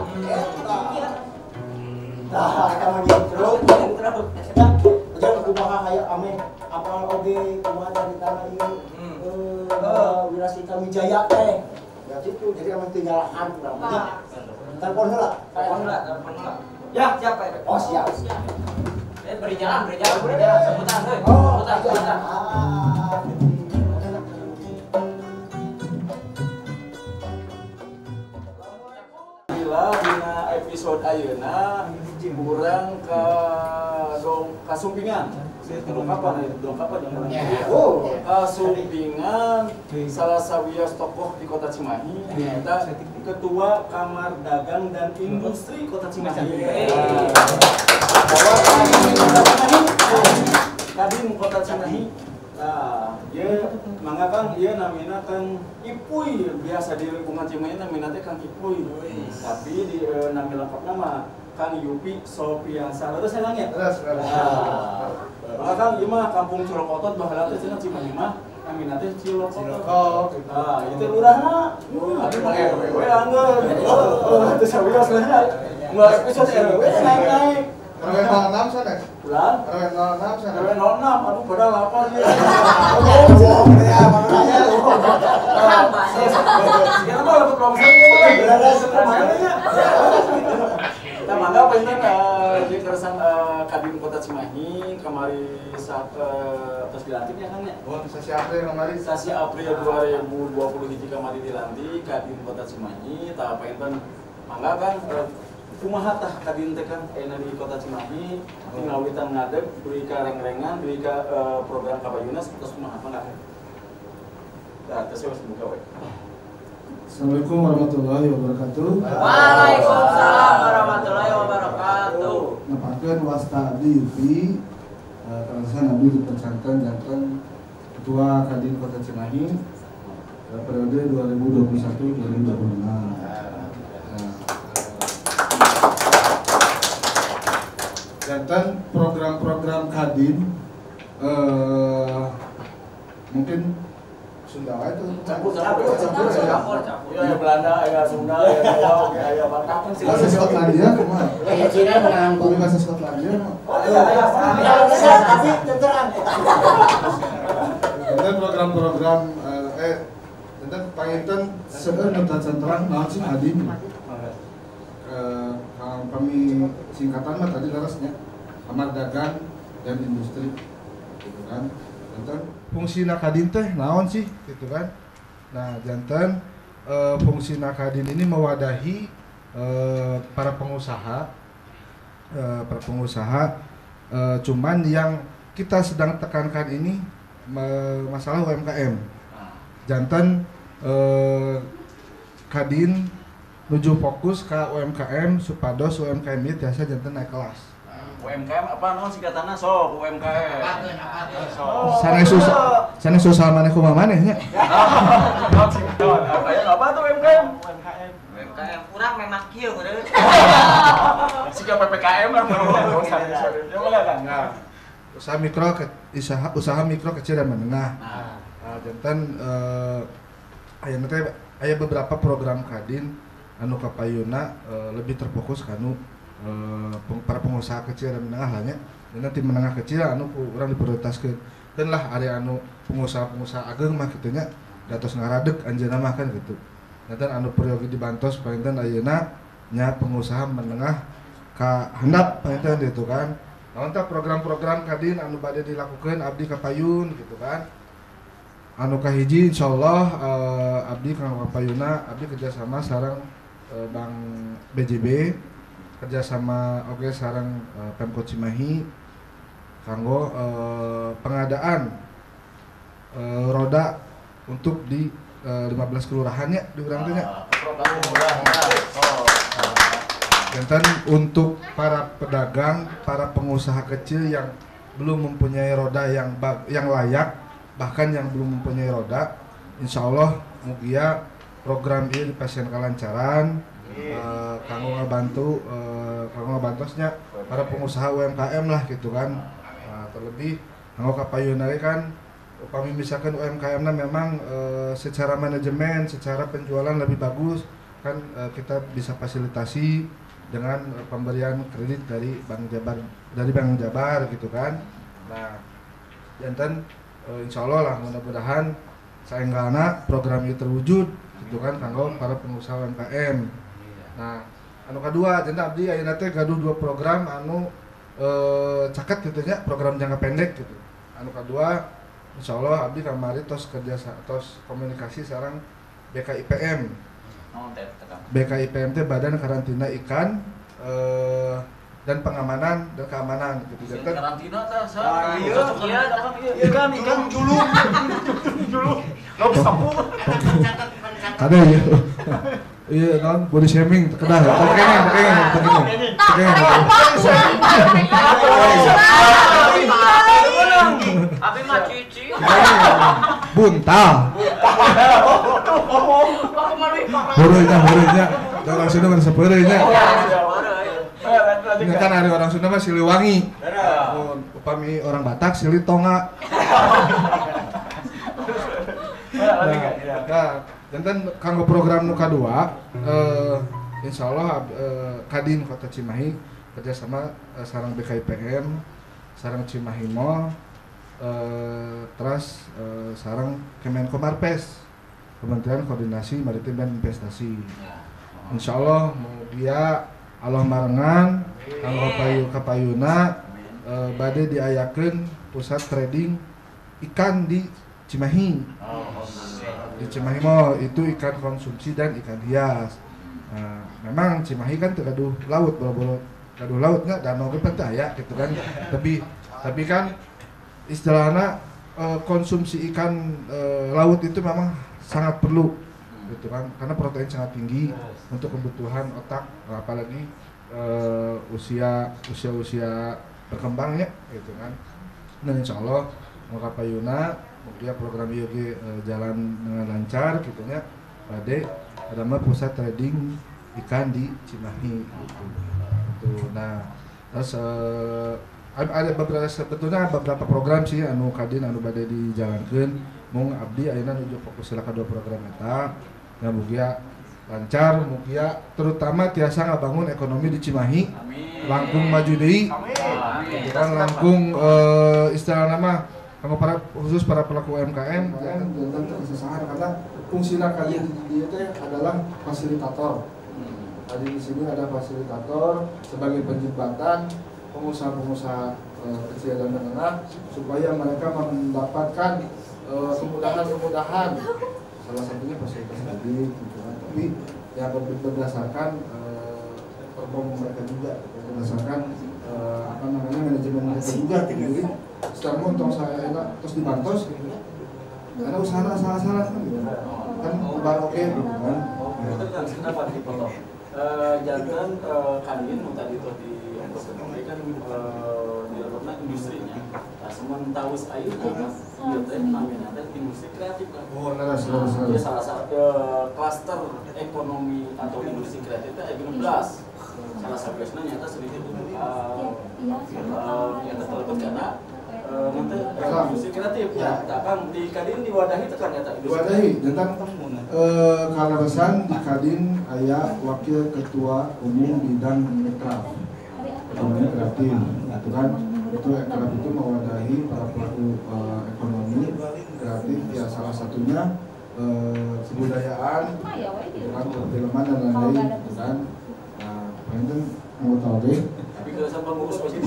Nah, eta mah terus. Jangan kumaha hayang ame apal oge kumaha dari tanah ieu. Wirasita Wijaya teh. Ya situ jadi ame teu nyalahan urang mah. Telepon heula. Telepon lah. ya siapa ya? Oh, siap. Beri jalan, sebutan, heuy. Oh, Sebutan. iya. alhamdulillah dina episode ayeuna urang kasumpingan. Dong kapan kasumpingan salah sawias tokoh di Kota Cimahi kita Ketua Kamar Dagang dan Industri Kota Cimahi. Kadin Kota Cimahi. Nah, ya mangga Kang ieu namina Kang Ipuy, biasa di lingkungan Cimahi namina teh Kang Ipuy. Tapi di nami lengkapna mah Kang Yupi Sopiansa. Terus saya nanya. Maka Kang ieu mah kampung Cilokotot baheula teh cenah Cimahi mah namina teh Cilokotot. Nah, itu lurahna. Abi mah RW we anggeun. Teu sawios lah. Mulai episode RW naik-naik. RW 06 sana. Bulan? RW 06 sana. RW 06, aduh padahal lapar ya. Kita mah dapat promosi kita mangga pengen di terusan Kadin Kota Cimahi kemarin saat terus dilantik ya kan ya? Oh, sasi April kemarin. Sasi April 2020 hiji kemarin dilantik Kadin Kota Cimahi, tak pengen mangga kan kumaha tah Kadin teh kan di Kota Cimahi tinggal witan ngadeg duwi ka reng-rengan duwi ka program kabayuna terus kumaha apa enggak? Tah terus wes buka we. Assalamualaikum warahmatullahi wabarakatuh. Waalaikumsalam warahmatullahi wabarakatuh. Napakeun wasta abdi Yupi karasan abdi dipercankan janten Ketua Kadin Kota Cimahi periode 2021-2026. Janten program-program Kadin mungkin Sunda itu campur. Ya Belanda, ya Sunda, ya Jawa, ya Batak. bahasa Skotlandia kumaha? Kayak Cina menanggung. Bahasa Skotlandia mah. Tapi tenteran. Dan program-program dan panginten seueur nu terang naon sih Kadin. Kami singkatan mah tadi larasnya Kamar Dagang dan Industri gitu kan. Janten fungsina Kadin teh naon sih gitu kan. Nah, janten fungsina Kadin ini mewadahi para pengusaha cuman yang kita sedang tekankan ini masalah UMKM. Janten Kadin nuju fokus ke UMKM supados UMKM ieu tiasa janten naik kelas. UMKM apa naon singkatanna sok UMKM. Sanes susah maneh kumaha maneh nya. Naon singkatan? Apa tuh UMKM? UMKM urang memang kieu geureun. Siga PPKM lah mau sorry. Ya boleh kan? Usaha mikro kecil dan menengah. Nah, janten ayeuna teh aya beberapa program Kadin anu kapayuna lebih terfokus kanu para pengusaha kecil dan menengah lah nya. Dan nanti menengah kecil anu urang diprioritaskeun. Keun lah area anu pengusaha ageng mah kitu nya datos ngaradeg anjeunna mah kan gitu. Dan anu peryogi dibantos palinten ayeuna nya pengusaha menengah ka handap palinten gitu kan. Naon tah program-program Kadin anu bade dilakukeun abdi kapayun gitu kan. Anu kahiji insyaallah abdi kang kapayuna abdi kerjasama sareng Bank BJB kerjasama oge sareng Pemkot Cimahi kanggo pengadaan roda untuk di 15 kelurahannya di urang teh nya. Dan untuk para pedagang, para pengusaha kecil yang belum mempunyai roda yang layak, bahkan yang belum mempunyai roda, insya Allah mugia program ini dipasien kelancaran, kanggo ngabantosnya para pengusaha UMKM lah gitu kan. Terlebih kanggo kapayun kan, kami misalkan UMKM memang secara manajemen, secara penjualan lebih bagus kan, kita bisa fasilitasi dengan pemberian kredit dari Bank Jabar gitu kan. Nah, janten insyaallah lah mudah-mudahan saenggalna program itu terwujud gitu kan kanggo para pengusaha UMKM. Nah, anu kadua janten abdi ayeuna teh gaduh dua program anu caket gitu nya, program jangka pendek gitu. Anu kadua insyaallah abdi kamari tos kerja tos komunikasi sareng BKIPM BKIPM teh Badan Karantina Ikan dan Pengamanan dan Keamanan gitu. Janten Karantina teh Ikan julung. Gak bisa bu. ada ya. Iya non body shaming terkedah. Tekengeng. Abi mah cici. Buntal. Hureunya. Orang Sunda mah sapeureunya. Ini kan hari orang Sunda mah Siliwangi. Upami orang Batak Silitonga. Nah, janten kanggo program nu kadua, insyaallah Kadin Kota Cimahi kerjasama sareng BKIPM, sareng Cimahi Mall, terus sareng Kemenko Marpes, Kementerian Koordinasi Maritim dan Investasi. Insyaallah mugia Allah marengan kanggo kapayuna bade diayakeun pusat trading ikan di Cimahi. Di Cimahi Mall itu ikan konsumsi dan ikan hias. Nah, memang Cimahi kan tergaduh laut, boro-boro gaduh laut nggak, danau ge teh aya gitu kan. Tapi kan istilahnya konsumsi ikan laut itu memang sangat perlu gitu kan, karena protein sangat tinggi untuk kebutuhan otak, apalagi usia berkembangnya gitu kan. Dan insya Allah Kapayuna kemudian program IOG jalan dengan lancar gitu nya. Bade ada mah pusat trading ikan di Cimahi gitu. Nah, terus ada beberapa program sih anu Kadin anu bade dijalankeun. Mung abdi ayeuna nuju fokus ka dua program eta. Ya mugia lancar, mugia terutama tiasa ngabangun ekonomi di Cimahi. Amin. Langkung maju deui. Amin. Kan langkung istilahna mah kanggo khusus para pelaku UMKM jangan terkesusahan karena fungsinya Kadin dia teh adalah fasilitator. Tadi di sini ada fasilitator sebagai penjembatan pengusaha-pengusaha kecil dan menengah supaya mereka mendapatkan kemudahan. Salah satunya fasilitas tadi gitu kan. Tapi ya berdasarkan performa mereka juga, berdasarkan manajemen mereka juga gitu. Secara untung saya enak terus dibantos gitu. Karena usaha salah-salah kan gitu. Kan baru oke gitu kan. Itu kan kenapa dipotong? Jangan Kadin tadi itu di ekonomi kan dilakukan industrinya. Nah, semen tahu ayu kan dia teh namanya industri kreatif kan. Oh, laras. Jadi salah satu klaster ekonomi atau industri kreatif itu ada 16. Salah satunya nyata sedikit yang terlepas karena nanti industri kreatif ya. Kang di Kadin diwadahi itu kan nyata diwadahi tentang kalaresan di Kadin aya wakil ketua umum bidang ekraf ekonomi kreatif itu kan. Itu ekraf itu mewadahi para pelaku ekonomi kreatif ya, salah satunya kebudayaan itu kan, perfilman dan lain-lain itu kan. Nah, pengen mau tahu deh tapi kalau sampai ngurus pasti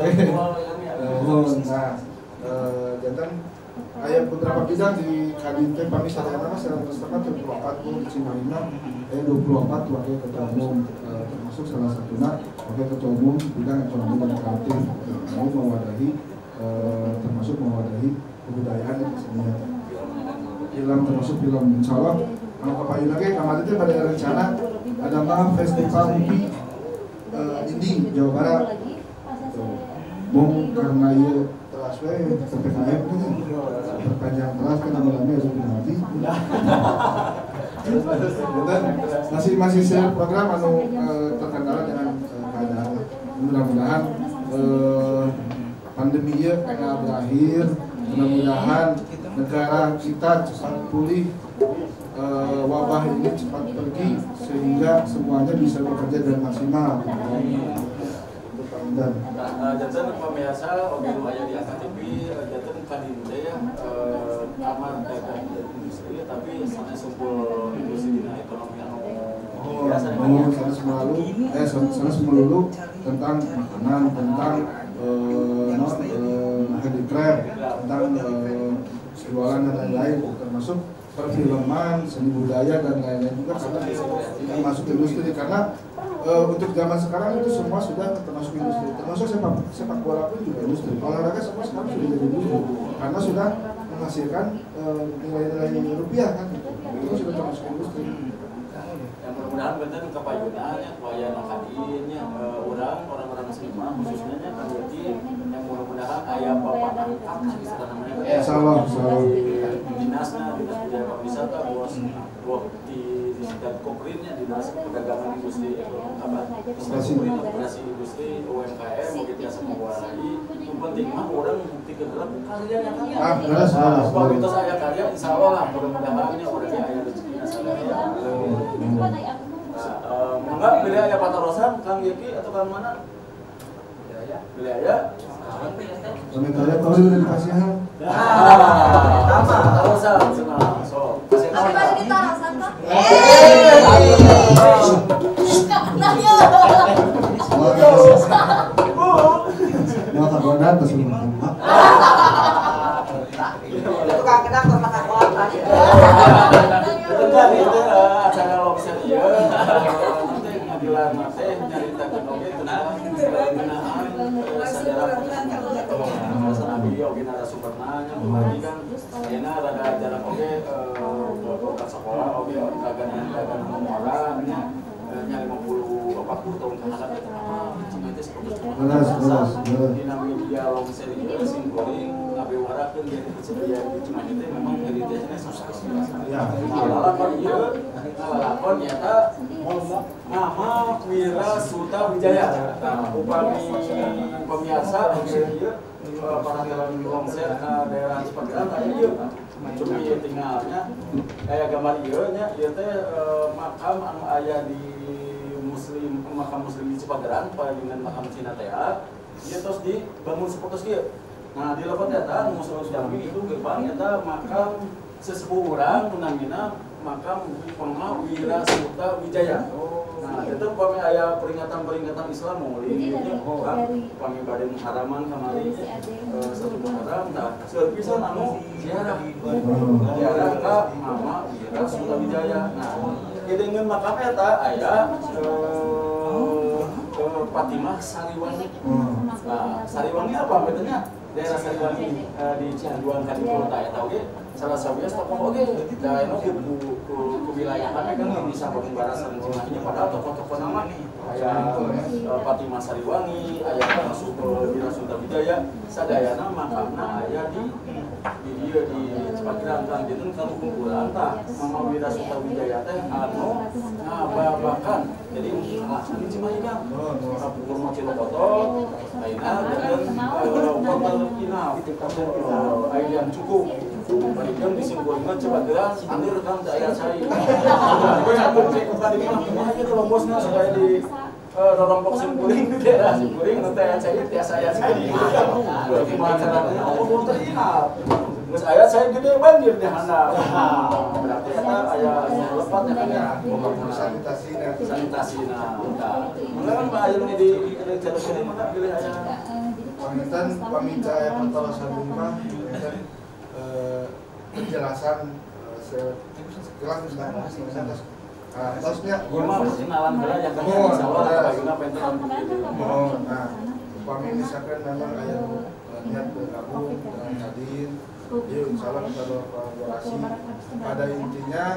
nah, jantan aya beberapa bidang di Kadin teh pami sarana mah secara tersekat 24 di Cimahi 24 wakil ketua umum termasuk salah satunya wakil ketua umum bidang ekonomi dan kreatif mau mewadahi termasuk mewadahi kebudayaan dan kesenian film termasuk film. Insyaallah kalau kapayun lagi kemarin itu pada rencana ada mah festival movie indie Jawa Barat karena ya telas we PPKM kan perpanjang telas kan namanya sudah nanti masih program anu terkendala dengan keadaan. Mudah-mudahan pandemi ya pengen berakhir, mudah-mudahan negara kita cepat pulih, wabah ini cepat pergi sehingga semuanya bisa bekerja dengan maksimal. Dan jantan pemirsa obeng aya di AKTV jantan Kadin teh ya kamar industri tapi sanes sumpul industri dina ekonomi anu sanes melulu tentang makanan, tentang handicraft, tentang jualan dan lain-lain, termasuk perfilman, seni budaya dan lain-lain juga karena ini masuk industri karena untuk zaman sekarang itu semua sudah termasuk industri, termasuk sepak bola pun juga industri, olahraga semua sekarang sudah jadi industri karena sudah menghasilkan nilai-nilai rupiah kan, itu sudah termasuk industri. Yang mudah-mudahan bener kepayunannya, pelayanan kadinnya, orang-orang seniman khususnya kan berarti yang mudah-mudahan ayah bapak angkat misalnya namanya. Salam. Dinasnya, dinas budaya pariwisata, buat di sekitar Koprinnya, dinas perdagangan industri operasi industri UMKM, begitu ya semua lagi. Yang penting mah orang bukti kedua karya yang kan. Kalau kita saya karya, insya Allah lah mudah-mudahannya orangnya ayah rezekinya sadaya. Enggak pilih ayah Patarosan, Kang Yeki atau Kang mana? Pilih ayah. Sementara kau udah dikasih hal. Sama Patarosan, senang. So, kasih Tapi tahu. balik kita rasakan. Mau kagonan terus Itu Kang Kedang terus makan kolam tadi. Itu kan itu acara lobster ya. Nanti ngadilan nanti nyaritakeun oge tentang penggunaan sejarah masalah video oge narasumberna nya kemarin kan ayeuna rada jarang oge buat sekolah oge dagangan orang nya nya 50-40 tahun ke atas eta mah cuma itu seperti dina media lobster ieu sing goreng ngabewarakeun jadi sedia cuma itu memang heritage-nya susah sih. Ngalakon ieu ngalakon nyata nama Wira Suta Wijaya. Upami pemirsa ieu para dalam konser daerah Cipageran aya ieu. Cumi tinggalnya aya gambar ieu nya ieu teh makam anu aya di makam muslim di Cipageran palingan makam Cina teh. Ieu tos dibangun sapertos ieu. Nah, di lepat eta musuh Jambi itu gerbang eta makam sesepuh urang namina makam Pema Wira Suta Wijaya. Nah, itu kami aya peringatan Islam mulai kami bade haraman kamari satu Muharram nah sepisan anu ziarah ka Mama Wira Suta Wijaya. Nah, kedengeun makam eta aya Fatimah Sariwangi. Nah, Sariwangi apa betulnya? Daerah Sariwangi di Cianjuang Kadipur ta eta oge salah sawias tokoh oge da eno ku wilayahan kan bisa pembarasan Cimahi padahal tokoh-tokoh nama aya Fatimah Sariwangi, aya Wira Suta Wijaya, sadayana makamna aya di dieu di Cipageran kan dinten kalau kumpulan tah Mama Wira Suta Wijaya teh anu ngababakan jadi di Cimahi kan kapur mah Cilokoto ayeuna dengan hotel inap aya cukup balikan disimpulkan Cipageran andir kan daya cai gue nyambung cek tadi mah aja kalau bosnya supaya di rompok simpuring di daerah simpuring nanti daya cai tiasa aya cai gimana caranya oh terinap terus aya saya gede banjir di handap berarti eta aya lepat ya kan ya sanitasi nah mungkin Pak aya di jalur sini mana pilih aya paminta aya Patarosan mah penjelasan sekilas tentang tosnya perkenalan heula yang insyaallah bagaimana pentas nah upami misalkan memang aya niat bergabung dengan Kadin ya insyaallah kita berkolaborasi pada intinya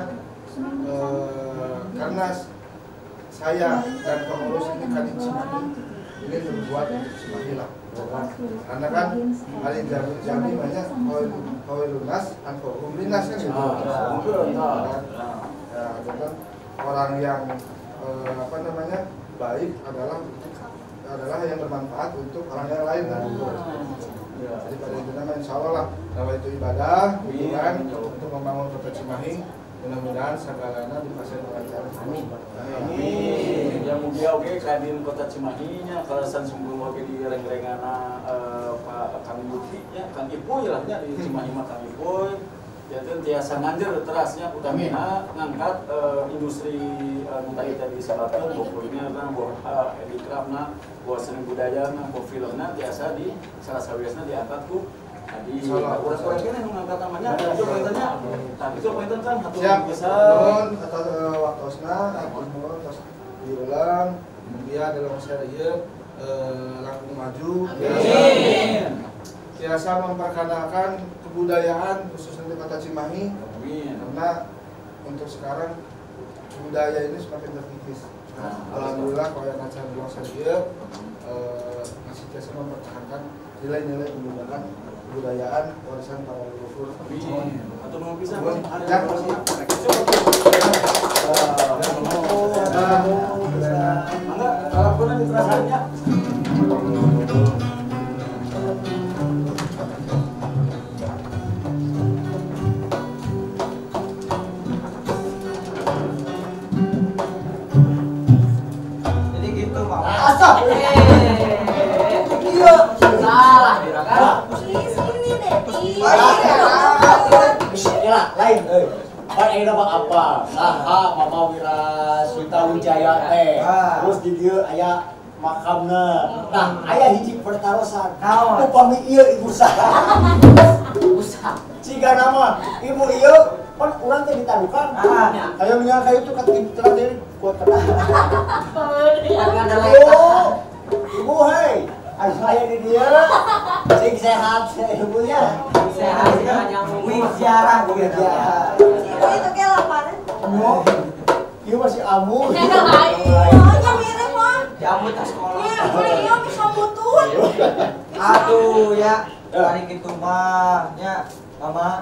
karena saya dan pengurus ini Kadin Cimahi ingin berbuat untuk Cimahi lah karena kan hari Jambi banyak kawin lunas atau lunas kan gitu ya kan orang yang baik adalah yang bermanfaat untuk orang yang lain kan jadi pada intinya insya Allah lah kalau itu ibadah kan untuk membangun kota Cimahi mudah-mudahan segalanya dipasang dengan cara amin. Amin. Ya mugia oge Kadin Kota Cimahi nya kalasan sungguh oge di reng-rengana Pak Kang Yuki nya Kang Ipoy lah nya di Cimahi mah Kang Ipoy. Ya teh tiasa nganjer terasnya utamina ngangkat industri entah itu di Sabatun boh kulinerna boh handicraftna boh seni budayana boh filmna tiasa di salah sawiasna diangkat ku Salah. Kurang-kurang kene nu ngangkat namanya. Itu pointernya. Tapi itu pointer kan hatur Siap. bisa. Nuhun atas waktosna, nuhun tos diulang. Kemudian dalam usaha ieu langkung maju. Biasa memperkenalkan kebudayaan khususnya di Kota Cimahi. Karena untuk sekarang budaya ini semakin terkikis. Alhamdulillah kalau yang acara di usaha ieu masih biasa mempertahankan nilai-nilai kebudayaan warisan para leluhur. Atau mau bisa kalau pun diterasanya. Jadi gitu Mak. Asap. Iya. Salah juragan. Sini deh. Ya, lain pan ayeuna mah apa? Saha Mama Wirasita Wijaya teh. Terus di dieu aya makamna. Nah, aya hiji pertarosan. Upami ieu ibu saha? Ibu saha? Ciga nama ibu ieu pan urang teh ditadukan. Aya minyak kayu teh ketintelan deui kuat kada. Ibu hei, anu aya di dieu. Sing sehat ibunya. Sehat yang wijarah gitu. Itu kayak laparan. Ieu masih amu. Hanya mirip mah. Jamu tas sekolah. Iya bisa butut. Aduh ya, hari gitu mah, ya, Mama.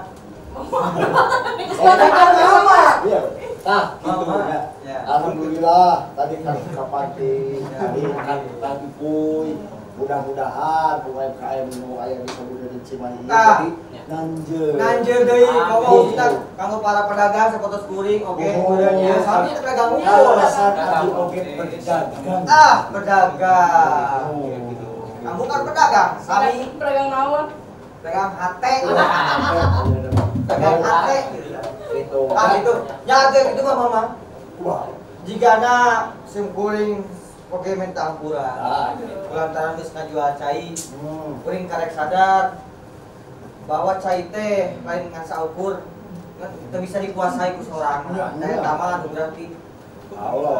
Iya. Nah, gitu ya. Alhamdulillah tadi kan kapati, tadi kan puy. Mudah-mudahan UMKM nu aya di Kabupaten Cimahi jadi nanjeur deui kanggo kita kanggo para pedagang sapotos kuring oge kemudian ya sami pedagang alasan adi oge pedagang. Pedagang. Kamu kan pedagang, sami Pedagang naon? pedagang hate. Pedagang hate. Itu. Ah itu. Nyaga gitu mah Mama. Wah, jigana sim kuring oke minta ampuran. Lantaran geus ngajual cai. Kuring karek sadar bahwa cai teh lain ngan saukur. Teu bisa dikuasai ku sorang. Nah, tama anu berarti Allah.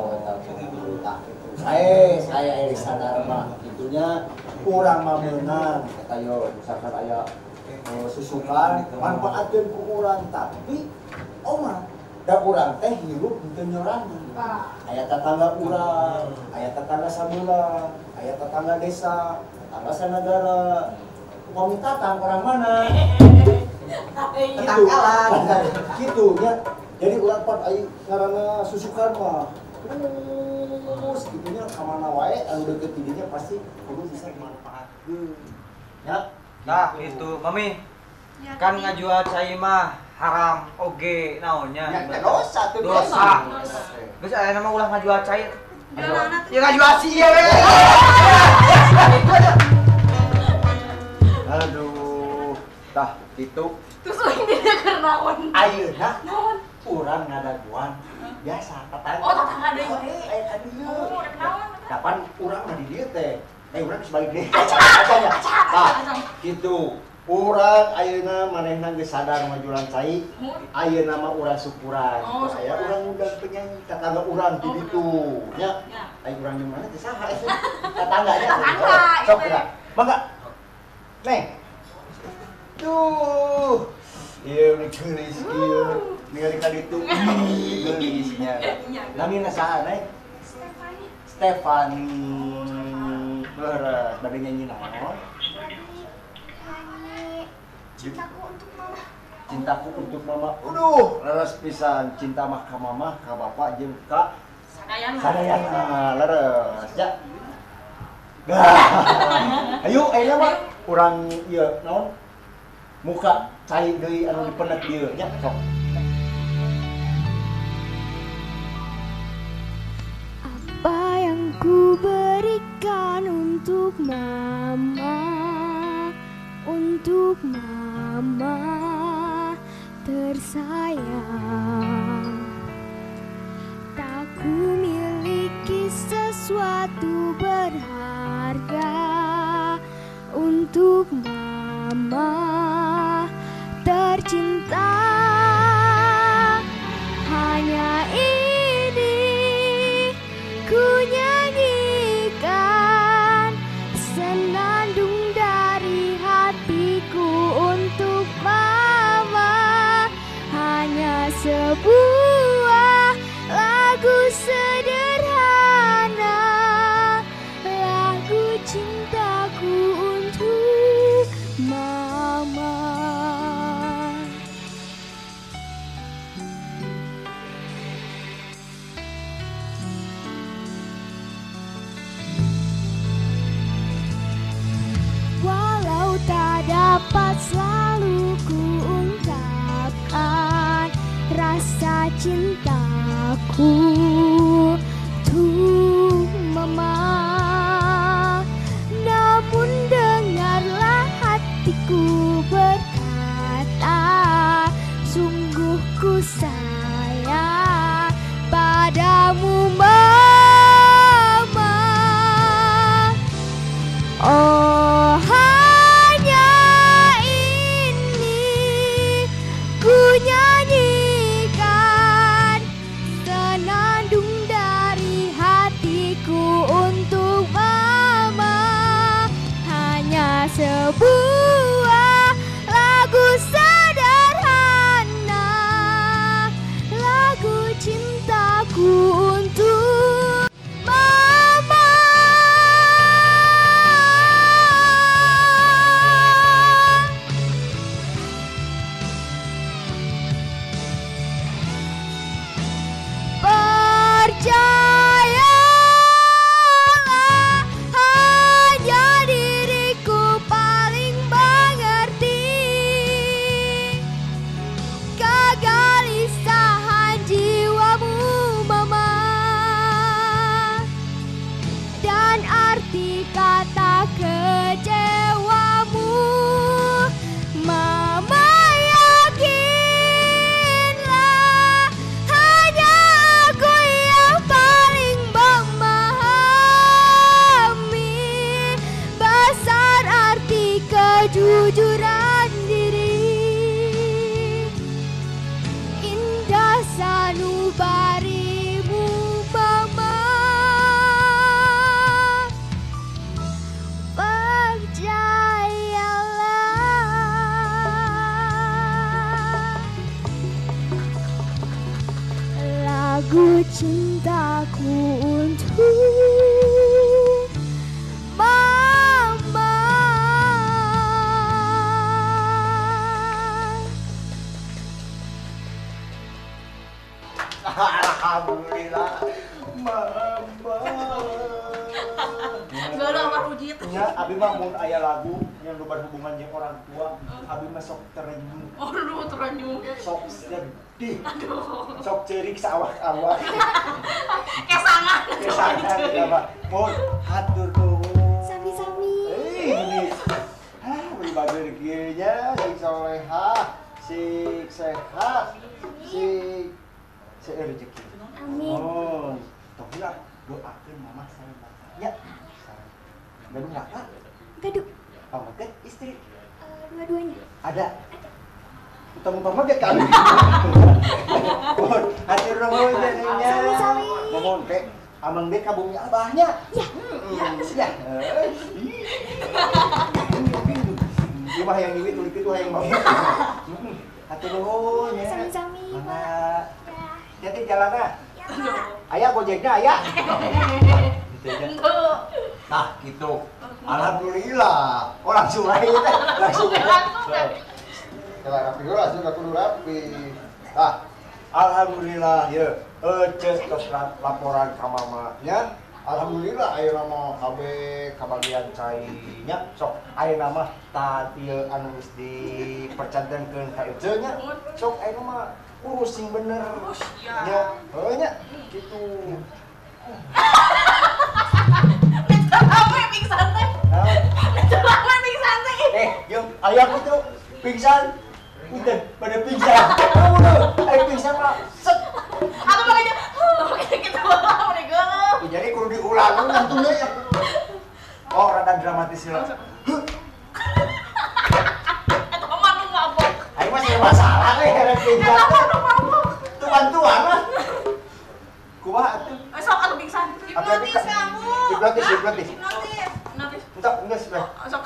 Saya Erik sadar mah itunya kurang mah meunang kata yo misalkan aya susukan manfaatkeun ku urang tapi omah da urang teh hirup henteu nyorangan. Aya tetangga urang, aya tetangga sabeula, aya tetangga desa, tetangga sanagara. Mau minta tang orang mana? Tetanggalan. Gitu nya. Jadi urang pan aya ngaranna susukan mah. Terus gitunya ka mana wae anu deukeut di dinya pasti kudu bisa dimanfaatkeun. Ya. Nah, itu Mami. Kan ngajual cai mah haram oge naonnya. Ya dosa tuh dosa. Geus aya nama ulah ngajual cai. Ya ngajual sih ya. Aduh, tah itu. Terus ini dia kernaon. Ayeuna urang ngadaguan biasa tetangga. Oh, tetangga deui. Aya ka dieu. Oh, udah kenaon. Kapan urang mah di dieu teh. Urang sebalik deui. Acanya. Tah, kitu. Urang ayeuna manehna geus sadar majulan cai. Ayeuna mah urang syukuran. Aya urang undang penyanyi tetangga urang di ditu. Nya. Aya urang di mana teh saha eta? Tetangganya. Tetangga. Sok gerak. Mangga. Neng. Duh. Ieu gelis ieu. Ningali ka ditu. Gelisnya. Namina saha, Neng? Stefani. Beres, bade nyanyi naon? Cintaku untuk mama. Cintaku untuk mama. Aduh, leres pisan cinta mah ka mama, ka bapak jeung ka sadayana. Leres ya. Ayo ayeuna mah urang ieu naon? Muka cai deui anu dipenek dieu nya sok. Apa yang ku berikan untuk mama tersayang, tak ku miliki sesuatu berharga untuk mama cinta hanya ini ku nyanyikan, senandung dari hatiku untuk mama, hanya sebuah lagu sederhana, lagu cintaku untuk mama. Walau tak dapat selalu ku ungkapkan rasa cintaku untuk mama, namun dengarlah hatiku berkata, sungguh ku sayang padamu mama. Oh, hanya ini ku nyanyikan, senandung dari hatiku untuk mama, hanya sebuah lagu sederhana, lagu cintaku untuk mama. Percayalah, hanya diriku paling mengerti kegelisahan jiwamu mama, dan arti kata kecewamu mama. Yakinlah, hanya aku yang paling memahami besar arti kejujuran diri, indah sanubarimu mama. Percayalah, lagu cintaku untuk mama. Alhamdulillah, mama. Enggak ada apa rujit. Ya, abi mah mun aya lagu yang loba hubungan jeung orang tua, abi mah sok terenyuh. Oh, lu terenyuh. Sok sedih. Aduh. Sok ceurik sawah-awah. Kesangan. Kesangan ya, Pak. Mun hatur nuhun. Sami-sami. Ini. Beli bager kieu nya, sing solehah, sing sehat, sing rezeki. Amin. Oh, tong lah doakeun mama sareng bapak. Ya. Gaduh enggak, Pak? Gaduh. Oh, kan istri. Dua-duanya. Ada. Utama-utama dia kali. Hatur nuhun jadinya. Sami-sami. Mohon teh amang dek ka bumi abahnya. Ya. Ya. Ieu mah yang ieu tulik itu hayang banget. Hatur nuhun ya. Sami-sami. Mangga. Jadi jalanna. Ya. Aya gojekna aya. Tuh. Nah, gitu. Alhamdulillah. Oh, langsung aja teh. Langsung. Kalau rapi dulu langsung ke kudu rapi. Ah, alhamdulillah ya. Cek tos laporan ka mama nya. Alhamdulillah ayeuna mah kabeh kabagian cai nya. Sok ayeuna mah tadi anu geus dipercantenkeun ka Ece nya. Sok ayeuna mah urus sing bener. Ya, heuh nya kitu. Rame pingsan teh. Rame pingsan teh. Yuk, ayah itu pingsan. Udah pada pingsan. Kamu tuh, ayo pingsan mah. Set. Aku makanya kita bawa geuleuh. Jadi kudu diulang nantinya ya. Oh, rada dramatis ya. Eta mah nu mabok. Ayo masih masak. Kumaha atuh? Sok atuh pingsan. Hipnotis kamu. Hipnotis. Hipnotis. Entar enggak sih. Sok.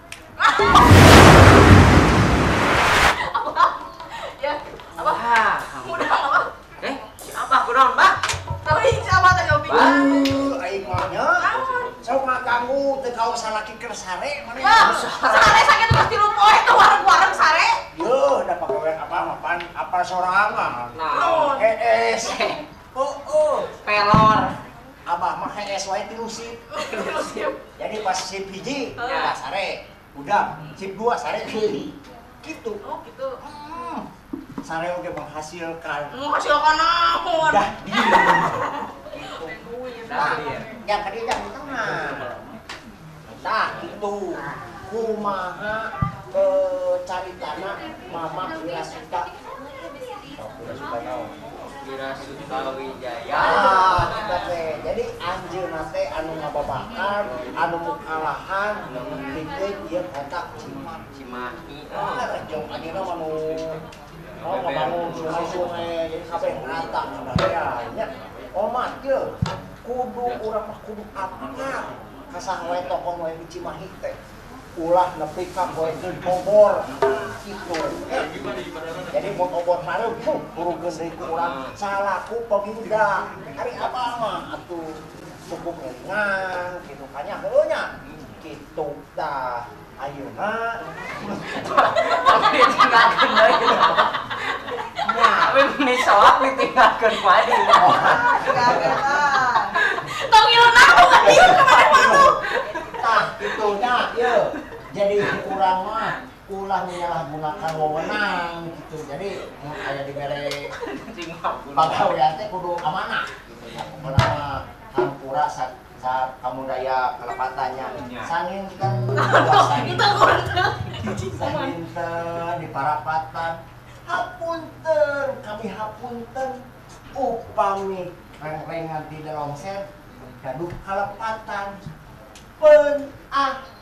Ya, apa? Udah apa? Apa kunaon, Mbak? Tapi siapa tadi yang pingsan? Aing mah nya. Sok ngaganggu teu kaos salaki keur sare mana Ya, sare sakit terus di poe tuh warung-warung sare. Yo, da pagawean apa mapan apa sorangan. Nah, Hees. pelor. Abah mah hees wae tilu sip. Jadi pas sip hiji ya sare. Udah, sip 2 sare deui. Gitu. Oh, gitu. Sare oge menghasilkan. Menghasilkan naon? Dah di. Gitu. Dah, Yang tadi yang di tengah. Nah, itu kumaha caritana Mama Wirasuta. Wirasuta naon? Wirasuta Wijaya. Kita teh. Jadi anjeunna teh anu ngababakan, anu mukalahan, pikeun ieu kota Cimahi. Rejong anjeunna mah nu ngabangun sungai-sungai jadi kabeh rata kabaheannya. Omat ye, kudu urang mah kudu apal kasah wae tokon wae di Cimahi teh. Ulah nepi ka poekeun obor kitu. Jadi mun obor hareup kurugeun deui ku urang salaku pemuda. Ari abah mah atuh cukup elingan kitu kanya heueuh nya. Kitu tah ayeuna Tapi tinggalkeun deui. Tapi ini soak ditinggalkeun wae di rumah. Tong iluna aku enggak ieu kemana-mana. tah kitunya ieu. Jadi urang mah ulah menyalahgunakan wewenang gitu. Jadi mun aya di mere pagawean teh kudu amanah gitu ya. Pokona mah hampura saat kamu daya kelepatannya sanginten sanginten di parapatan hapunten kami hapunten upami reng-rengan di longser gaduh kalepatan pen